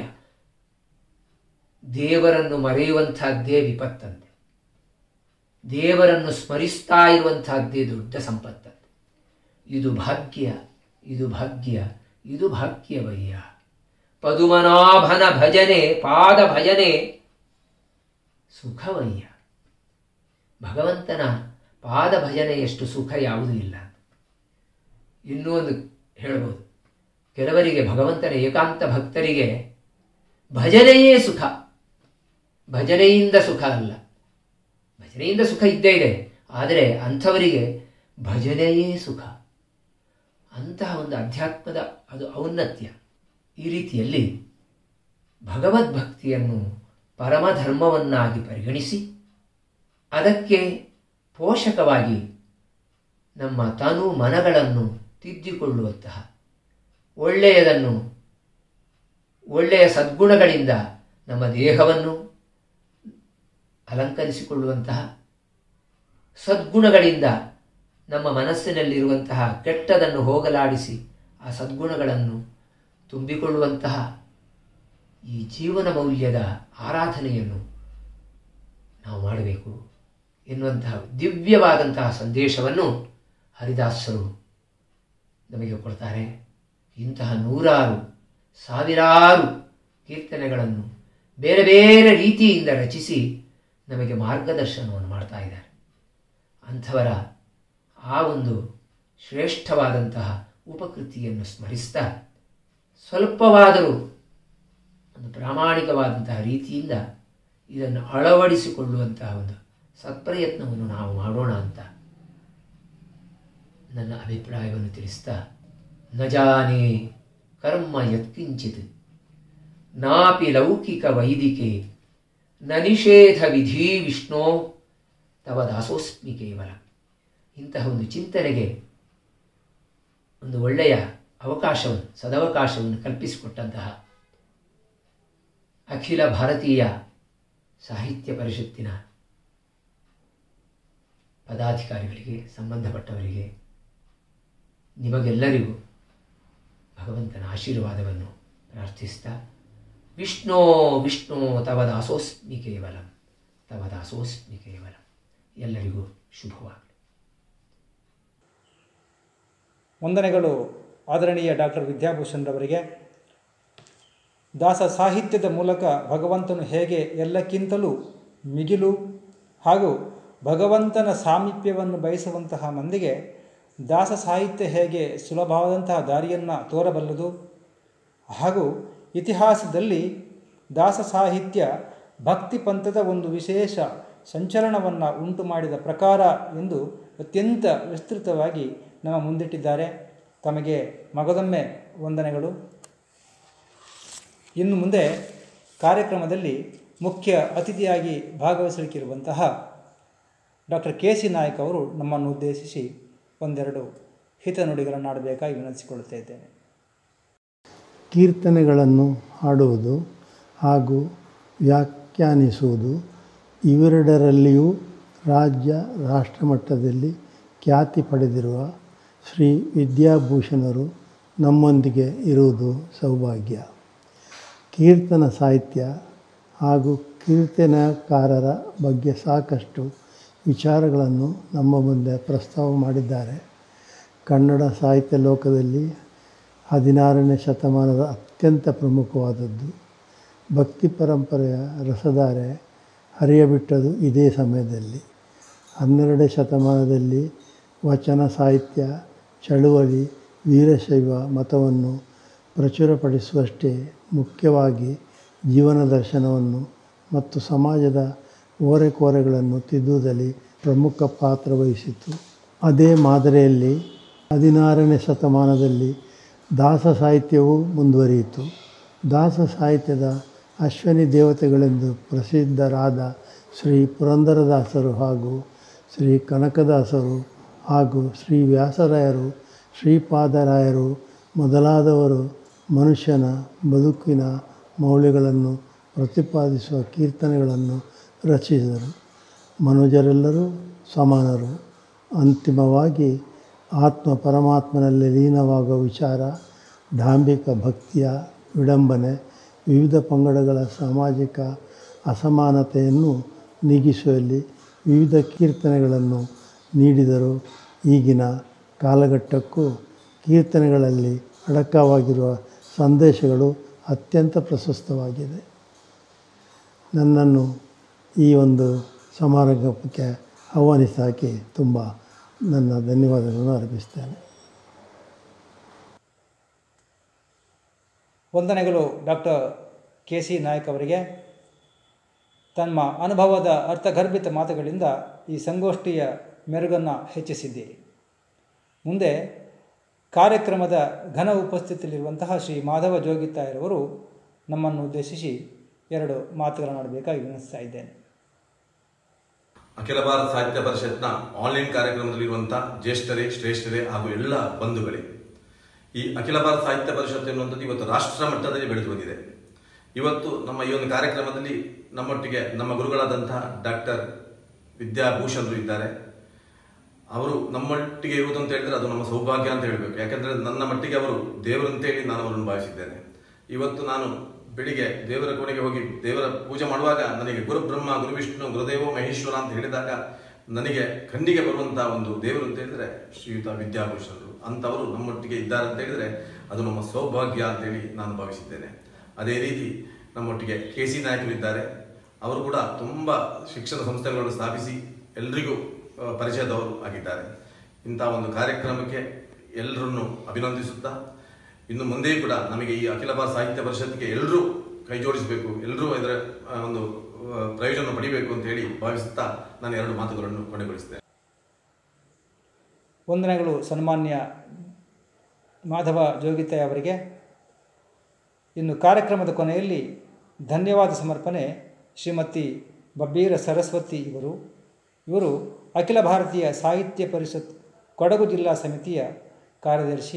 ದೇವರನ್ನು ಮರೆಯುವಂತಹದ್ದೇ ವಿಪತ್ತಂತೆ, ದೇವರನ್ನು ಸ್ಮರಿಸ್ತಾ ಇರುವಂತಹದ್ದೇ ದೊಡ್ಡ ಸಂಪತ್ತಂತೆ. ಇದು ಭಾಗ್ಯ, ಇದು ಭಾಗ್ಯ, ಇದು ಭಾಗ್ಯವಯ್ಯ. ಪದುಮನಾಭನ ಭಜನೆ ಪಾದ ಭಜನೆ ಸುಖವಯ್ಯ. ಭಗವಂತನ ಪಾದ ಭಜನೆಯಷ್ಟು ಸುಖ ಯಾವುದೂ ಇಲ್ಲ. ಇನ್ನೂ ಒಂದು ಹೇಳ್ಬೋದು, ಕೆಲವರಿಗೆ ಭಗವಂತನ ಏಕಾಂತ ಭಕ್ತರಿಗೆ ಭಜನೆಯೇ ಸುಖ, ಭಜನೆಯಿಂದ ಸುಖ ಅಲ್ಲ. ಭಜನೆಯಿಂದ ಸುಖ ಇದ್ದೇ ಇದೆ, ಆದರೆ ಅಂಥವರಿಗೆ ಭಜನೆಯೇ ಸುಖ. ಅಂತಹ ಒಂದು ಅಧ್ಯಾತ್ಮದ ಅದು ಔನ್ನತ್ಯ. ಈ ರೀತಿಯಲ್ಲಿ ಭಗವದ್ಭಕ್ತಿಯನ್ನು ಪರಮಧರ್ಮವನ್ನಾಗಿ ಪರಿಗಣಿಸಿ ಅದಕ್ಕೆ ಪೋಷಕವಾಗಿ ನಮ್ಮ ತನು ಮನಗಳನ್ನು ತಿದ್ದಿಕೊಳ್ಳುವಂತಹ, ಒಳ್ಳೆಯದನ್ನು ಒಳ್ಳೆಯ ಸದ್ಗುಣಗಳಿಂದ ನಮ್ಮ ದೇಹವನ್ನು ಅಲಂಕರಿಸಿಕೊಳ್ಳುವಂತಹ, ಸದ್ಗುಣಗಳಿಂದ ನಮ್ಮ ಮನಸ್ಸಿನಲ್ಲಿರುವಂತಹ ಕೆಟ್ಟದನ್ನು ಹೋಗಲಾಡಿಸಿ ಆ ಸದ್ಗುಣಗಳನ್ನು ತುಂಬಿಕೊಳ್ಳುವಂತಹ ಈ ಜೀವನ ಮೌಲ್ಯದ ಆರಾಧನೆಯನ್ನು ನಾವು ಮಾಡಬೇಕು ಎನ್ನುವಂತಹ ದಿವ್ಯವಾದಂತಹ ಸಂದೇಶವನ್ನು ಹರಿದಾಸರು ನಮಗೆ ಕೊಡ್ತಾರೆ. ಇಂತಹ ನೂರಾರು ಸಾವಿರಾರು ಕೀರ್ತನೆಗಳನ್ನು ಬೇರೆ ಬೇರೆ ರೀತಿಯಿಂದ ರಚಿಸಿ ನಮಗೆ ಮಾರ್ಗದರ್ಶನವನ್ನು ಮಾಡ್ತಾ ಇದ್ದಾರೆ. ಅಂಥವರ ಆ ಒಂದು ಶ್ರೇಷ್ಠವಾದಂತಹ ಉಪಕೃತಿಯನ್ನು ಸ್ಮರಿಸ್ತಾ ಸ್ವಲ್ಪವಾದರೂ ಒಂದು ಪ್ರಾಮಾಣಿಕವಾದಂತಹ ರೀತಿಯಿಂದ ಇದನ್ನು ಅಳವಡಿಸಿಕೊಳ್ಳುವಂತಹ ಒಂದು ಸತ್ಪ್ರಯತ್ನವನ್ನು ನಾವು ಮಾಡೋಣ ಅಂತ ನನ್ನ ಅಭಿಪ್ರಾಯವನ್ನು ತಿಳಿಸ್ತಾ, ನ ಜಾನೇ ಕರ್ಮ ಯತ್ಕಿಂಚಿತ್ ನಾಪಿ ಲೌಕಿಕ ವೈದಿಕೆ ನ ನಿಷೇಧ ವಿಧಿ ವಿಷ್ಣೋ ತವ ದಾಸೋಸ್ಮಿ ಕೇವಲ. ಇಂತಹ ಒಂದು ಚಿಂತನೆಗೆ ಒಂದು ಒಳ್ಳೆಯ ಅವಕಾಶವನ್ನು, ಸದವಕಾಶವನ್ನು ಕಲ್ಪಿಸಿಕೊಟ್ಟಂತಹ ಅಖಿಲ ಭಾರತೀಯ ಸಾಹಿತ್ಯ ಪರಿಷತ್ತಿನ ಪದಾಧಿಕಾರಿಗಳಿಗೆ, ಸಂಬಂಧಪಟ್ಟವರಿಗೆ, ನಿಮಗೆಲ್ಲರಿಗೂ ಭಗವಂತನ ಆಶೀರ್ವಾದವನ್ನು ಪ್ರಾರ್ಥಿಸ್ತಾ, ವಿಷ್ಣೋ ವಿಷ್ಣು ತವ ದಾಸೋಸ್ಮಿ ಕೇವಲಂ, ತವ ದಾಸೋಸ್ಮಿ ಕೇವಲಂ. ಎಲ್ಲರಿಗೂ ಶುಭವಾಗಲಿ. ವಂದನೆಗಳು ಆದರಣೀಯ ಡಾಕ್ಟರ್ ವಿದ್ಯಾಭೂಷಣ್ ರವರಿಗೆ. ದಾಸ ಸಾಹಿತ್ಯದ ಮೂಲಕ ಭಗವಂತನು ಹೇಗೆ ಎಲ್ಲಕ್ಕಿಂತಲೂ ಮಿಗಿಲು ಹಾಗೂ ಭಗವಂತನ ಸಾಮೀಪ್ಯವನ್ನು ಬಯಸುವಂತಹ ಮಂದಿಗೆ ದಾಸ ಸಾಹಿತ್ಯ ಹೇಗೆ ಸುಲಭವಾದಂತಹ ದಾರಿಯನ್ನು ತೋರಬಲ್ಲದು ಹಾಗೂ ಇತಿಹಾಸದಲ್ಲಿ ದಾಸ ಸಾಹಿತ್ಯ ಭಕ್ತಿ ಪಂಥದ ಒಂದು ವಿಶೇಷ ಸಂಚಲನವನ್ನು ಉಂಟು ಮಾಡಿದ ಪ್ರಕಾರ ಎಂದು ಅತ್ಯಂತ ವಿಸ್ತೃತವಾಗಿ ನಮ್ಮ ಮುಂದಿಟ್ಟಿದ್ದಾರೆ. ತಮಗೆ ಮಗದೊಮ್ಮೆ ವಂದನೆಗಳು. ಇನ್ನು ಮುಂದೆ ಕಾರ್ಯಕ್ರಮದಲ್ಲಿ ಮುಖ್ಯ ಅತಿಥಿಯಾಗಿ ಭಾಗವಹಿಸಲಿಕ್ಕಿರುವಂತಹ ಡಾಕ್ಟರ್ ಕೆ ಸಿ ನಾಯಕ್ ಅವರು ನಮ್ಮನ್ನು ಉದ್ದೇಶಿಸಿ ಒಂದೆರಡು ಹಿತನುಡಿಗಳನ್ನು ಆಡಬೇಕಾಗಿ ವಿನಂತಿಸಿಕೊಳ್ಳುತ್ತಾ ಇದ್ದೇನೆ. ಕೀರ್ತನೆಗಳನ್ನು ಹಾಡುವುದು ಹಾಗೂ ವ್ಯಾಖ್ಯಾನಿಸುವುದು ಇವೆರಡರಲ್ಲಿಯೂ ರಾಜ್ಯ ರಾಷ್ಟ್ರಮಟ್ಟದಲ್ಲಿ ಖ್ಯಾತಿ ಪಡೆದಿರುವ ಶ್ರೀ ವಿದ್ಯಾಭೂಷಣರು ನಮ್ಮೊಂದಿಗೆ ಇರುವುದು ಸೌಭಾಗ್ಯ. ಕೀರ್ತನ ಸಾಹಿತ್ಯ ಹಾಗೂ ಕೀರ್ತನಕಾರರ ಬಗ್ಗೆ ಸಾಕಷ್ಟು ವಿಚಾರಗಳನ್ನು ನಮ್ಮ ಮುಂದೆ ಪ್ರಸ್ತಾವ ಮಾಡಿದ್ದಾರೆ. ಕನ್ನಡ ಸಾಹಿತ್ಯ ಲೋಕದಲ್ಲಿ ಹದಿನಾರನೇ ಶತಮಾನದ ಅತ್ಯಂತ ಪ್ರಮುಖವಾದದ್ದು. ಭಕ್ತಿ ಪರಂಪರೆಯ ರಸಧಾರೆ ಹರಿಯಬಿಟ್ಟದು ಇದೇ ಸಮಯದಲ್ಲಿ. ಹನ್ನೆರಡನೇ ಶತಮಾನದಲ್ಲಿ ವಚನ ಸಾಹಿತ್ಯ ಚಳುವಳಿ ವೀರಶೈವ ಮತವನ್ನು ಪ್ರಚುರಪಡಿಸುವಷ್ಟೇ ಮುಖ್ಯವಾಗಿ ಜೀವನ ದರ್ಶನವನ್ನು ಮತ್ತು ಸಮಾಜದ ಓರೆಕೋರೆಗಳನ್ನು ತಿದ್ದುವುದರಲ್ಲಿ ಪ್ರಮುಖ ಪಾತ್ರ ವಹಿಸಿತು. ಅದೇ ಮಾದರಿಯಲ್ಲಿ ಹದಿನಾರನೇ ಶತಮಾನದಲ್ಲಿ ದಾಸ ಸಾಹಿತ್ಯವೂ ಮುಂದುವರಿಯಿತು. ದಾಸ ಸಾಹಿತ್ಯದ ಅಶ್ವಿನಿ ದೇವತೆಗಳೆಂದು ಪ್ರಸಿದ್ಧರಾದ ಶ್ರೀ ಪುರಂದರದಾಸರು ಹಾಗೂ ಶ್ರೀ ಕನಕದಾಸರು ಹಾಗೂ ಶ್ರೀ ವ್ಯಾಸರಾಯರು ಶ್ರೀಪಾದರಾಯರು ಮೊದಲಾದವರು ಮನುಷ್ಯನ ಬದುಕಿನ ಮೌಲ್ಯಗಳನ್ನು ಪ್ರತಿಪಾದಿಸುವ ಕೀರ್ತನೆಗಳನ್ನು ರಚಿಸಿದರು. ಮನುಜರೆಲ್ಲರೂ ಸಮಾನರು. ಅಂತಿಮವಾಗಿ ಆತ್ಮ ಪರಮಾತ್ಮನಲ್ಲಿ ಲೀನವಾಗುವ ವಿಚಾರ, ಡಾಂಬಿಕ ಭಕ್ತಿಯ ವಿಡಂಬನೆ, ವಿವಿಧ ಪಂಗಡಗಳ ಸಾಮಾಜಿಕ ಅಸಮಾನತೆಯನ್ನು ನೀಗಿಸುವಲ್ಲಿ ವಿವಿಧ ಕೀರ್ತನೆಗಳನ್ನು ನೀಡಿದರು. ಈಗಿನ ಕಾಲಘಟ್ಟಕ್ಕೂ ಕೀರ್ತನೆಗಳಲ್ಲಿ ಅಡಕವಾಗಿರುವ ಸಂದೇಶಗಳು ಅತ್ಯಂತ ಪ್ರಶಸ್ತವಾಗಿದೆ. ನನ್ನನ್ನು ಈ ಒಂದು ಸಮಾರಂಭಕ್ಕೆ ಆಹ್ವಾನಿಸಾಕಿ ತುಂಬ ನನ್ನ ಧನ್ಯವಾದಗಳನ್ನು ಅರ್ಪಿಸ್ತೇನೆ. ವಂದನೆಗಳು ಡಾಕ್ಟರ್ ಕೆ ಸಿ ನಾಯಕ್ ಅವರಿಗೆ. ತಮ್ಮ ಅನುಭವದ ಅರ್ಥಗರ್ಭಿತ ಮಾತುಗಳಿಂದ ಈ ಸಂಗೋಷ್ಠಿಯ ಮೆರುಗನ್ನು ಹೆಚ್ಚಿಸಿದ್ದೀರಿ. ಮುಂದೆ ಕಾರ್ಯಕ್ರಮದ ಘನ ಉಪಸ್ಥಿತಿಯಲ್ಲಿರುವಂತಹ ಶ್ರೀ ಮಾಧವ ಜೋಗಿತಾಯರವರು ನಮ್ಮನ್ನು ಉದ್ದೇಶಿಸಿ ಎರಡು ಮಾತುಗಳನ್ನಾಡಬೇಕಾಗಿ ವಿನಂತಿಸ್ತಾ ಇದ್ದೇನೆ. ಅಖಿಲ ಭಾರತ ಸಾಹಿತ್ಯ ಪರಿಷತ್ನ ಆನ್ಲೈನ್ ಕಾರ್ಯಕ್ರಮದಲ್ಲಿರುವಂತಹ ಜ್ಯೇಷ್ಠರೇ, ಶ್ರೇಷ್ಠರೇ ಹಾಗೂ ಎಲ್ಲ ಬಂಧುಗಳೇ, ಈ ಅಖಿಲ ಭಾರತ ಸಾಹಿತ್ಯ ಪರಿಷತ್ ಎನ್ನುವಂಥದ್ದು ಇವತ್ತು ರಾಷ್ಟ್ರ ಮಟ್ಟದಲ್ಲಿ ಬೆಳೆದು ಬಂದಿದೆ. ಇವತ್ತು ನಮ್ಮ ಈ ಒಂದು ಕಾರ್ಯಕ್ರಮದಲ್ಲಿ ನಮ್ಮೊಟ್ಟಿಗೆ ನಮ್ಮ ಗುರುಗಳಾದಂತಹ ಡಾಕ್ಟರ್ ವಿದ್ಯಾಭೂಷಣರು ಇದ್ದಾರೆ. ಅವರು ನಮ್ಮೊಟ್ಟಿಗೆ ಇರುವುದು ಅಂತ ಹೇಳಿದ್ರೆ ಅದು ನಮ್ಮ ಸೌಭಾಗ್ಯ ಅಂತ ಹೇಳಬೇಕು. ಯಾಕಂದ್ರೆ ನನ್ನ ಮಟ್ಟಿಗೆ ಅವರು ದೇವರು ಅಂತೇಳಿ ನಾನು ಅವರನ್ನು ಭಾವಿಸಿದ್ದೇನೆ. ಇವತ್ತು ನಾನು ಬೆಳಿಗ್ಗೆ ದೇವರ ಕೋಣೆಗೆ ಹೋಗಿ ದೇವರ ಪೂಜೆ ಮಾಡುವಾಗ ನನಗೆ ಗುರು ಬ್ರಹ್ಮ, ಗುರು ವಿಷ್ಣು, ಗುರುದೇವೋ ಮಹೇಶ್ವರ ಅಂತ ಹೇಳಿದಾಗ ನನಗೆ ಕಣ್ಣಿಗೆ ಬರುವಂತಹ ಒಂದು ದೇವರು ಅಂತ ಹೇಳಿದ್ರೆ ಶ್ರೀಯುತ ವಿದ್ಯಾಭೂಷಣರು. ಅಂತವರು ನಮ್ಮೊಟ್ಟಿಗೆ ಇದ್ದಾರೆ ಅಂತ ಹೇಳಿದ್ರೆ ಅದು ನಮ್ಮ ಸೌಭಾಗ್ಯ ಅಂತೇಳಿ ನಾನು ಭಾವಿಸಿದ್ದೇನೆ. ಅದೇ ರೀತಿ ನಮ್ಮೊಟ್ಟಿಗೆ ಕೆ ಸಿ ನಾಯಕರು ಇದ್ದಾರೆ. ಅವರು ಕೂಡ ತುಂಬ ಶಿಕ್ಷಣ ಸಂಸ್ಥೆಗಳನ್ನು ಸ್ಥಾಪಿಸಿ ಎಲ್ರಿಗೂ ಪರಿಚಯದವರು ಆಗಿದ್ದಾರೆ. ಇಂಥ ಒಂದು ಕಾರ್ಯಕ್ರಮಕ್ಕೆ ಎಲ್ಲರನ್ನು ಅಭಿನಂದಿಸುತ್ತಾ ಇನ್ನು ಮುಂದೆಯೂ ಕೂಡ ನಮಗೆ ಈ ಅಖಿಲ ಭಾರತ ಸಾಹಿತ್ಯ ಪರಿಷತ್ಗೆ ಎಲ್ಲರೂ ಕೈ ಜೋಡಿಸಬೇಕು, ಎಲ್ಲರೂ ಇದರ ಒಂದು ಪ್ರಯೋಜನ ಪಡಿಬೇಕು ಅಂತ ಹೇಳಿ ಭಾವಿಸುತ್ತಾ ನಾನು ಎರಡು ಮಾತುಗಳನ್ನು ಕೊನೆಗೊಳಿಸ್ತೇನೆ. ವಂದನೆಗಳು ಸನ್ಮಾನ್ಯ ಮಾಧವ ಜೋಗಿತಾಯ ಅವರಿಗೆ. ಇನ್ನು ಕಾರ್ಯಕ್ರಮದ ಕೊನೆಯಲ್ಲಿ ಧನ್ಯವಾದ ಸಮರ್ಪಣೆ ಶ್ರೀಮತಿ ಬಬ್ಬೀರ ಸರಸ್ವತಿ ಇವರು. ಇವರು ಅಖಿಲ ಭಾರತೀಯ ಸಾಹಿತ್ಯ ಪರಿಷತ್ ಕೊಡಗು ಜಿಲ್ಲಾ ಸಮಿತಿಯ ಕಾರ್ಯದರ್ಶಿ.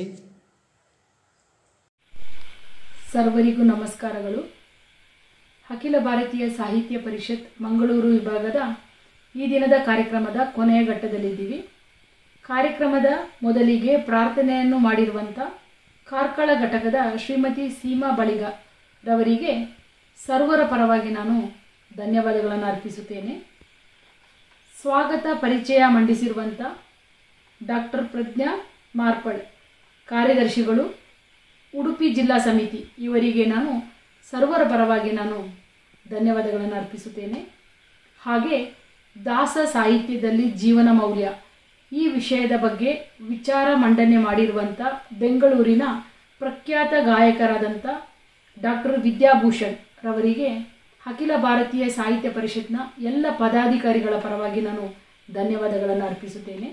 ಸರ್ವರಿಗೂ ನಮಸ್ಕಾರಗಳು. ಅಖಿಲ ಭಾರತೀಯ ಸಾಹಿತ್ಯ ಪರಿಷತ್ ಮಂಗಳೂರು ವಿಭಾಗದ ಈ ದಿನದ ಕಾರ್ಯಕ್ರಮದ ಕೊನೆಯ ಘಟ್ಟದಲ್ಲಿದ್ದೀವಿ. ಕಾರ್ಯಕ್ರಮದ ಮೊದಲಿಗೆ ಪ್ರಾರ್ಥನೆಯನ್ನು ಮಾಡಿರುವಂಥ ಕಾರ್ಕಳ ಘಟಕದ ಶ್ರೀಮತಿ ಸೀಮಾ ಬಳಿಗ ರವರಿಗೆ ಸರ್ವರ ಪರವಾಗಿ ನಾನು ಧನ್ಯವಾದಗಳನ್ನು ಅರ್ಪಿಸುತ್ತೇನೆ. ಸ್ವಾಗತ ಪರಿಚಯ ಮಂಡಿಸಿರುವಂಥ ಡಾಕ್ಟರ್ ಪ್ರಜ್ಞಾ ಮಾರ್ಪಳ್ ಕಾರ್ಯದರ್ಶಿಗಳು, ಉಡುಪಿ ಜಿಲ್ಲಾ ಸಮಿತಿ, ಇವರಿಗೆ ನಾನು ಸರ್ವರ ಪರವಾಗಿ ನಾನು ಧನ್ಯವಾದಗಳನ್ನು ಅರ್ಪಿಸುತ್ತೇನೆ. ಹಾಗೆ ದಾಸ ಸಾಹಿತ್ಯದಲ್ಲಿ ಜೀವನ ಮೌಲ್ಯ ಈ ವಿಷಯದ ಬಗ್ಗೆ ವಿಚಾರ ಮಂಡನೆ ಮಾಡಿರುವಂಥ ಬೆಂಗಳೂರಿನ ಪ್ರಖ್ಯಾತ ಗಾಯಕರಾದಂಥ ಡಾಕ್ಟರ್ ವಿದ್ಯಾಭೂಷಣ್ ರವರಿಗೆ ಅಖಿಲ ಭಾರತೀಯ ಸಾಹಿತ್ಯ ಪರಿಷತ್ನ ಎಲ್ಲ ಪದಾಧಿಕಾರಿಗಳ ಪರವಾಗಿ ನಾನು ಧನ್ಯವಾದಗಳನ್ನು ಅರ್ಪಿಸುತ್ತೇನೆ.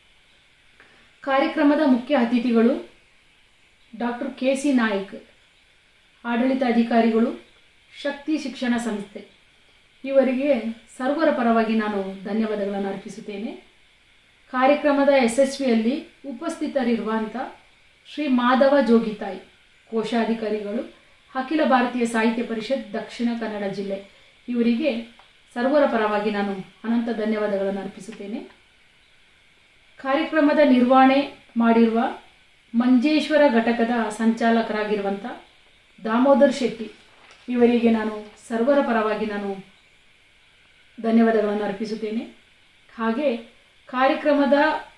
ಕಾರ್ಯಕ್ರಮದ ಮುಖ್ಯ ಅತಿಥಿಗಳು ಡಾಕ್ಟರ್ ಕೆ ಸಿ ನಾಯಕ್, ಆಡಳಿತಾಧಿಕಾರಿಗಳು, ಶಕ್ತಿ ಶಿಕ್ಷಣ ಸಂಸ್ಥೆ, ಇವರಿಗೆ ಸರ್ವರ ಪರವಾಗಿ ನಾನು ಧನ್ಯವಾದಗಳನ್ನು ಅರ್ಪಿಸುತ್ತೇನೆ. ಕಾರ್ಯಕ್ರಮದ ಯಶಸ್ವಿಯಲ್ಲಿ ಉಪಸ್ಥಿತರಿರುವಂಥ ಶ್ರೀ ಮಾಧವ ಜೋಗಿತಾಯ್, ಕೋಶಾಧಿಕಾರಿಗಳು, ಅಖಿಲ ಭಾರತೀಯ ಸಾಹಿತ್ಯ ಪರಿಷತ್ ದಕ್ಷಿಣ ಕನ್ನಡ ಜಿಲ್ಲೆ, ಇವರಿಗೆ ಸರ್ವರ ಪರವಾಗಿ ನಾನು ಅನಂತ ಧನ್ಯವಾದಗಳನ್ನು ಅರ್ಪಿಸುತ್ತೇನೆ. ಕಾರ್ಯಕ್ರಮದ ನಿರ್ವಹಣೆ ಮಾಡಿರುವ ಮಂಜೇಶ್ವರ ಘಟಕದ ಸಂಚಾಲಕರಾಗಿರುವಂಥ ದಾಮೋದರ್ ಶೆಟ್ಟಿ, ಇವರಿಗೆ ನಾನು ಸರ್ವರ ಪರವಾಗಿ ನಾನು ಧನ್ಯವಾದಗಳನ್ನು ಅರ್ಪಿಸುತ್ತೇನೆ. ಹಾಗೆ ಕಾರ್ಯಕ್ರಮದ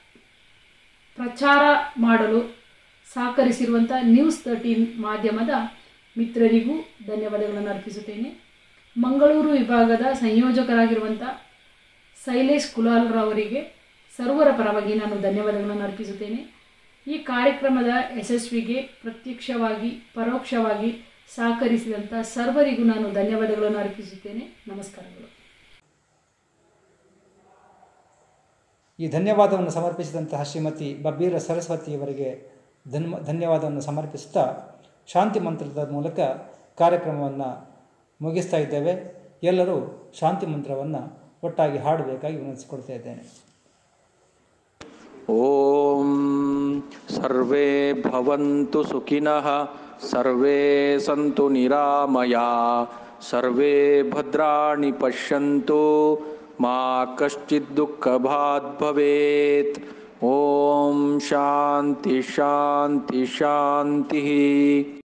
ಪ್ರಚಾರ ಮಾಡಲು ಸಹಕರಿಸಿರುವಂಥ ನ್ಯೂಸ್ ತರ್ಟೀನ್ ಮಾಧ್ಯಮದ ಮಿತ್ರರಿಗೂ ಧನ್ಯವಾದಗಳನ್ನು ಅರ್ಪಿಸುತ್ತೇನೆ. ಮಂಗಳೂರು ವಿಭಾಗದ ಸಂಯೋಜಕರಾಗಿರುವಂಥ ಶೈಲೇಶ್ ಕುಲಾಲ್ರವರಿಗೆ ಸರ್ವರ ಪರವಾಗಿ ನಾನು ಧನ್ಯವಾದಗಳನ್ನು ಅರ್ಪಿಸುತ್ತೇನೆ. ಈ ಕಾರ್ಯಕ್ರಮದ ಯಶಸ್ವಿಗೆ ಪ್ರತ್ಯಕ್ಷವಾಗಿ ಪರೋಕ್ಷವಾಗಿ ಸಹಕರಿಸಿದಂಥ ಸರ್ವರಿಗೂ ನಾನು ಧನ್ಯವಾದಗಳನ್ನು ಅರ್ಪಿಸುತ್ತೇನೆ. ನಮಸ್ಕಾರಗಳು. ಈ ಧನ್ಯವಾದವನ್ನು ಸಮರ್ಪಿಸಿದಂತಹ ಶ್ರೀಮತಿ ಬಬ್ಬೀರ ಸರಸ್ವತಿಯವರಿಗೆ ಧನ್ಯ ಧನ್ಯವಾದವನ್ನು ಸಮರ್ಪಿಸುತ್ತಾ ಶಾಂತಿ ಮಂತ್ರದ ಮೂಲಕ ಕಾರ್ಯಕ್ರಮವನ್ನು ಮುಗಿಸ್ತಾ ಇದ್ದೇವೆ. ಎಲ್ಲರೂ ಶಾಂತಿ ಮಂತ್ರವನ್ನು ಒಟ್ಟಾಗಿ ಹಾಡಬೇಕಾಗಿ ವಿನಂತಿಸಿಕೊಳ್ತಾ ಇದ್ದೇನೆ. ಓಂ सर्वे भवन्तु सुखिनः सर्वे सन्तु निरामया सर्वे भद्राणि पश्यन्तु मा कश्चित् दुःखभाग् भवेत्। ओम शांति शांति शांति।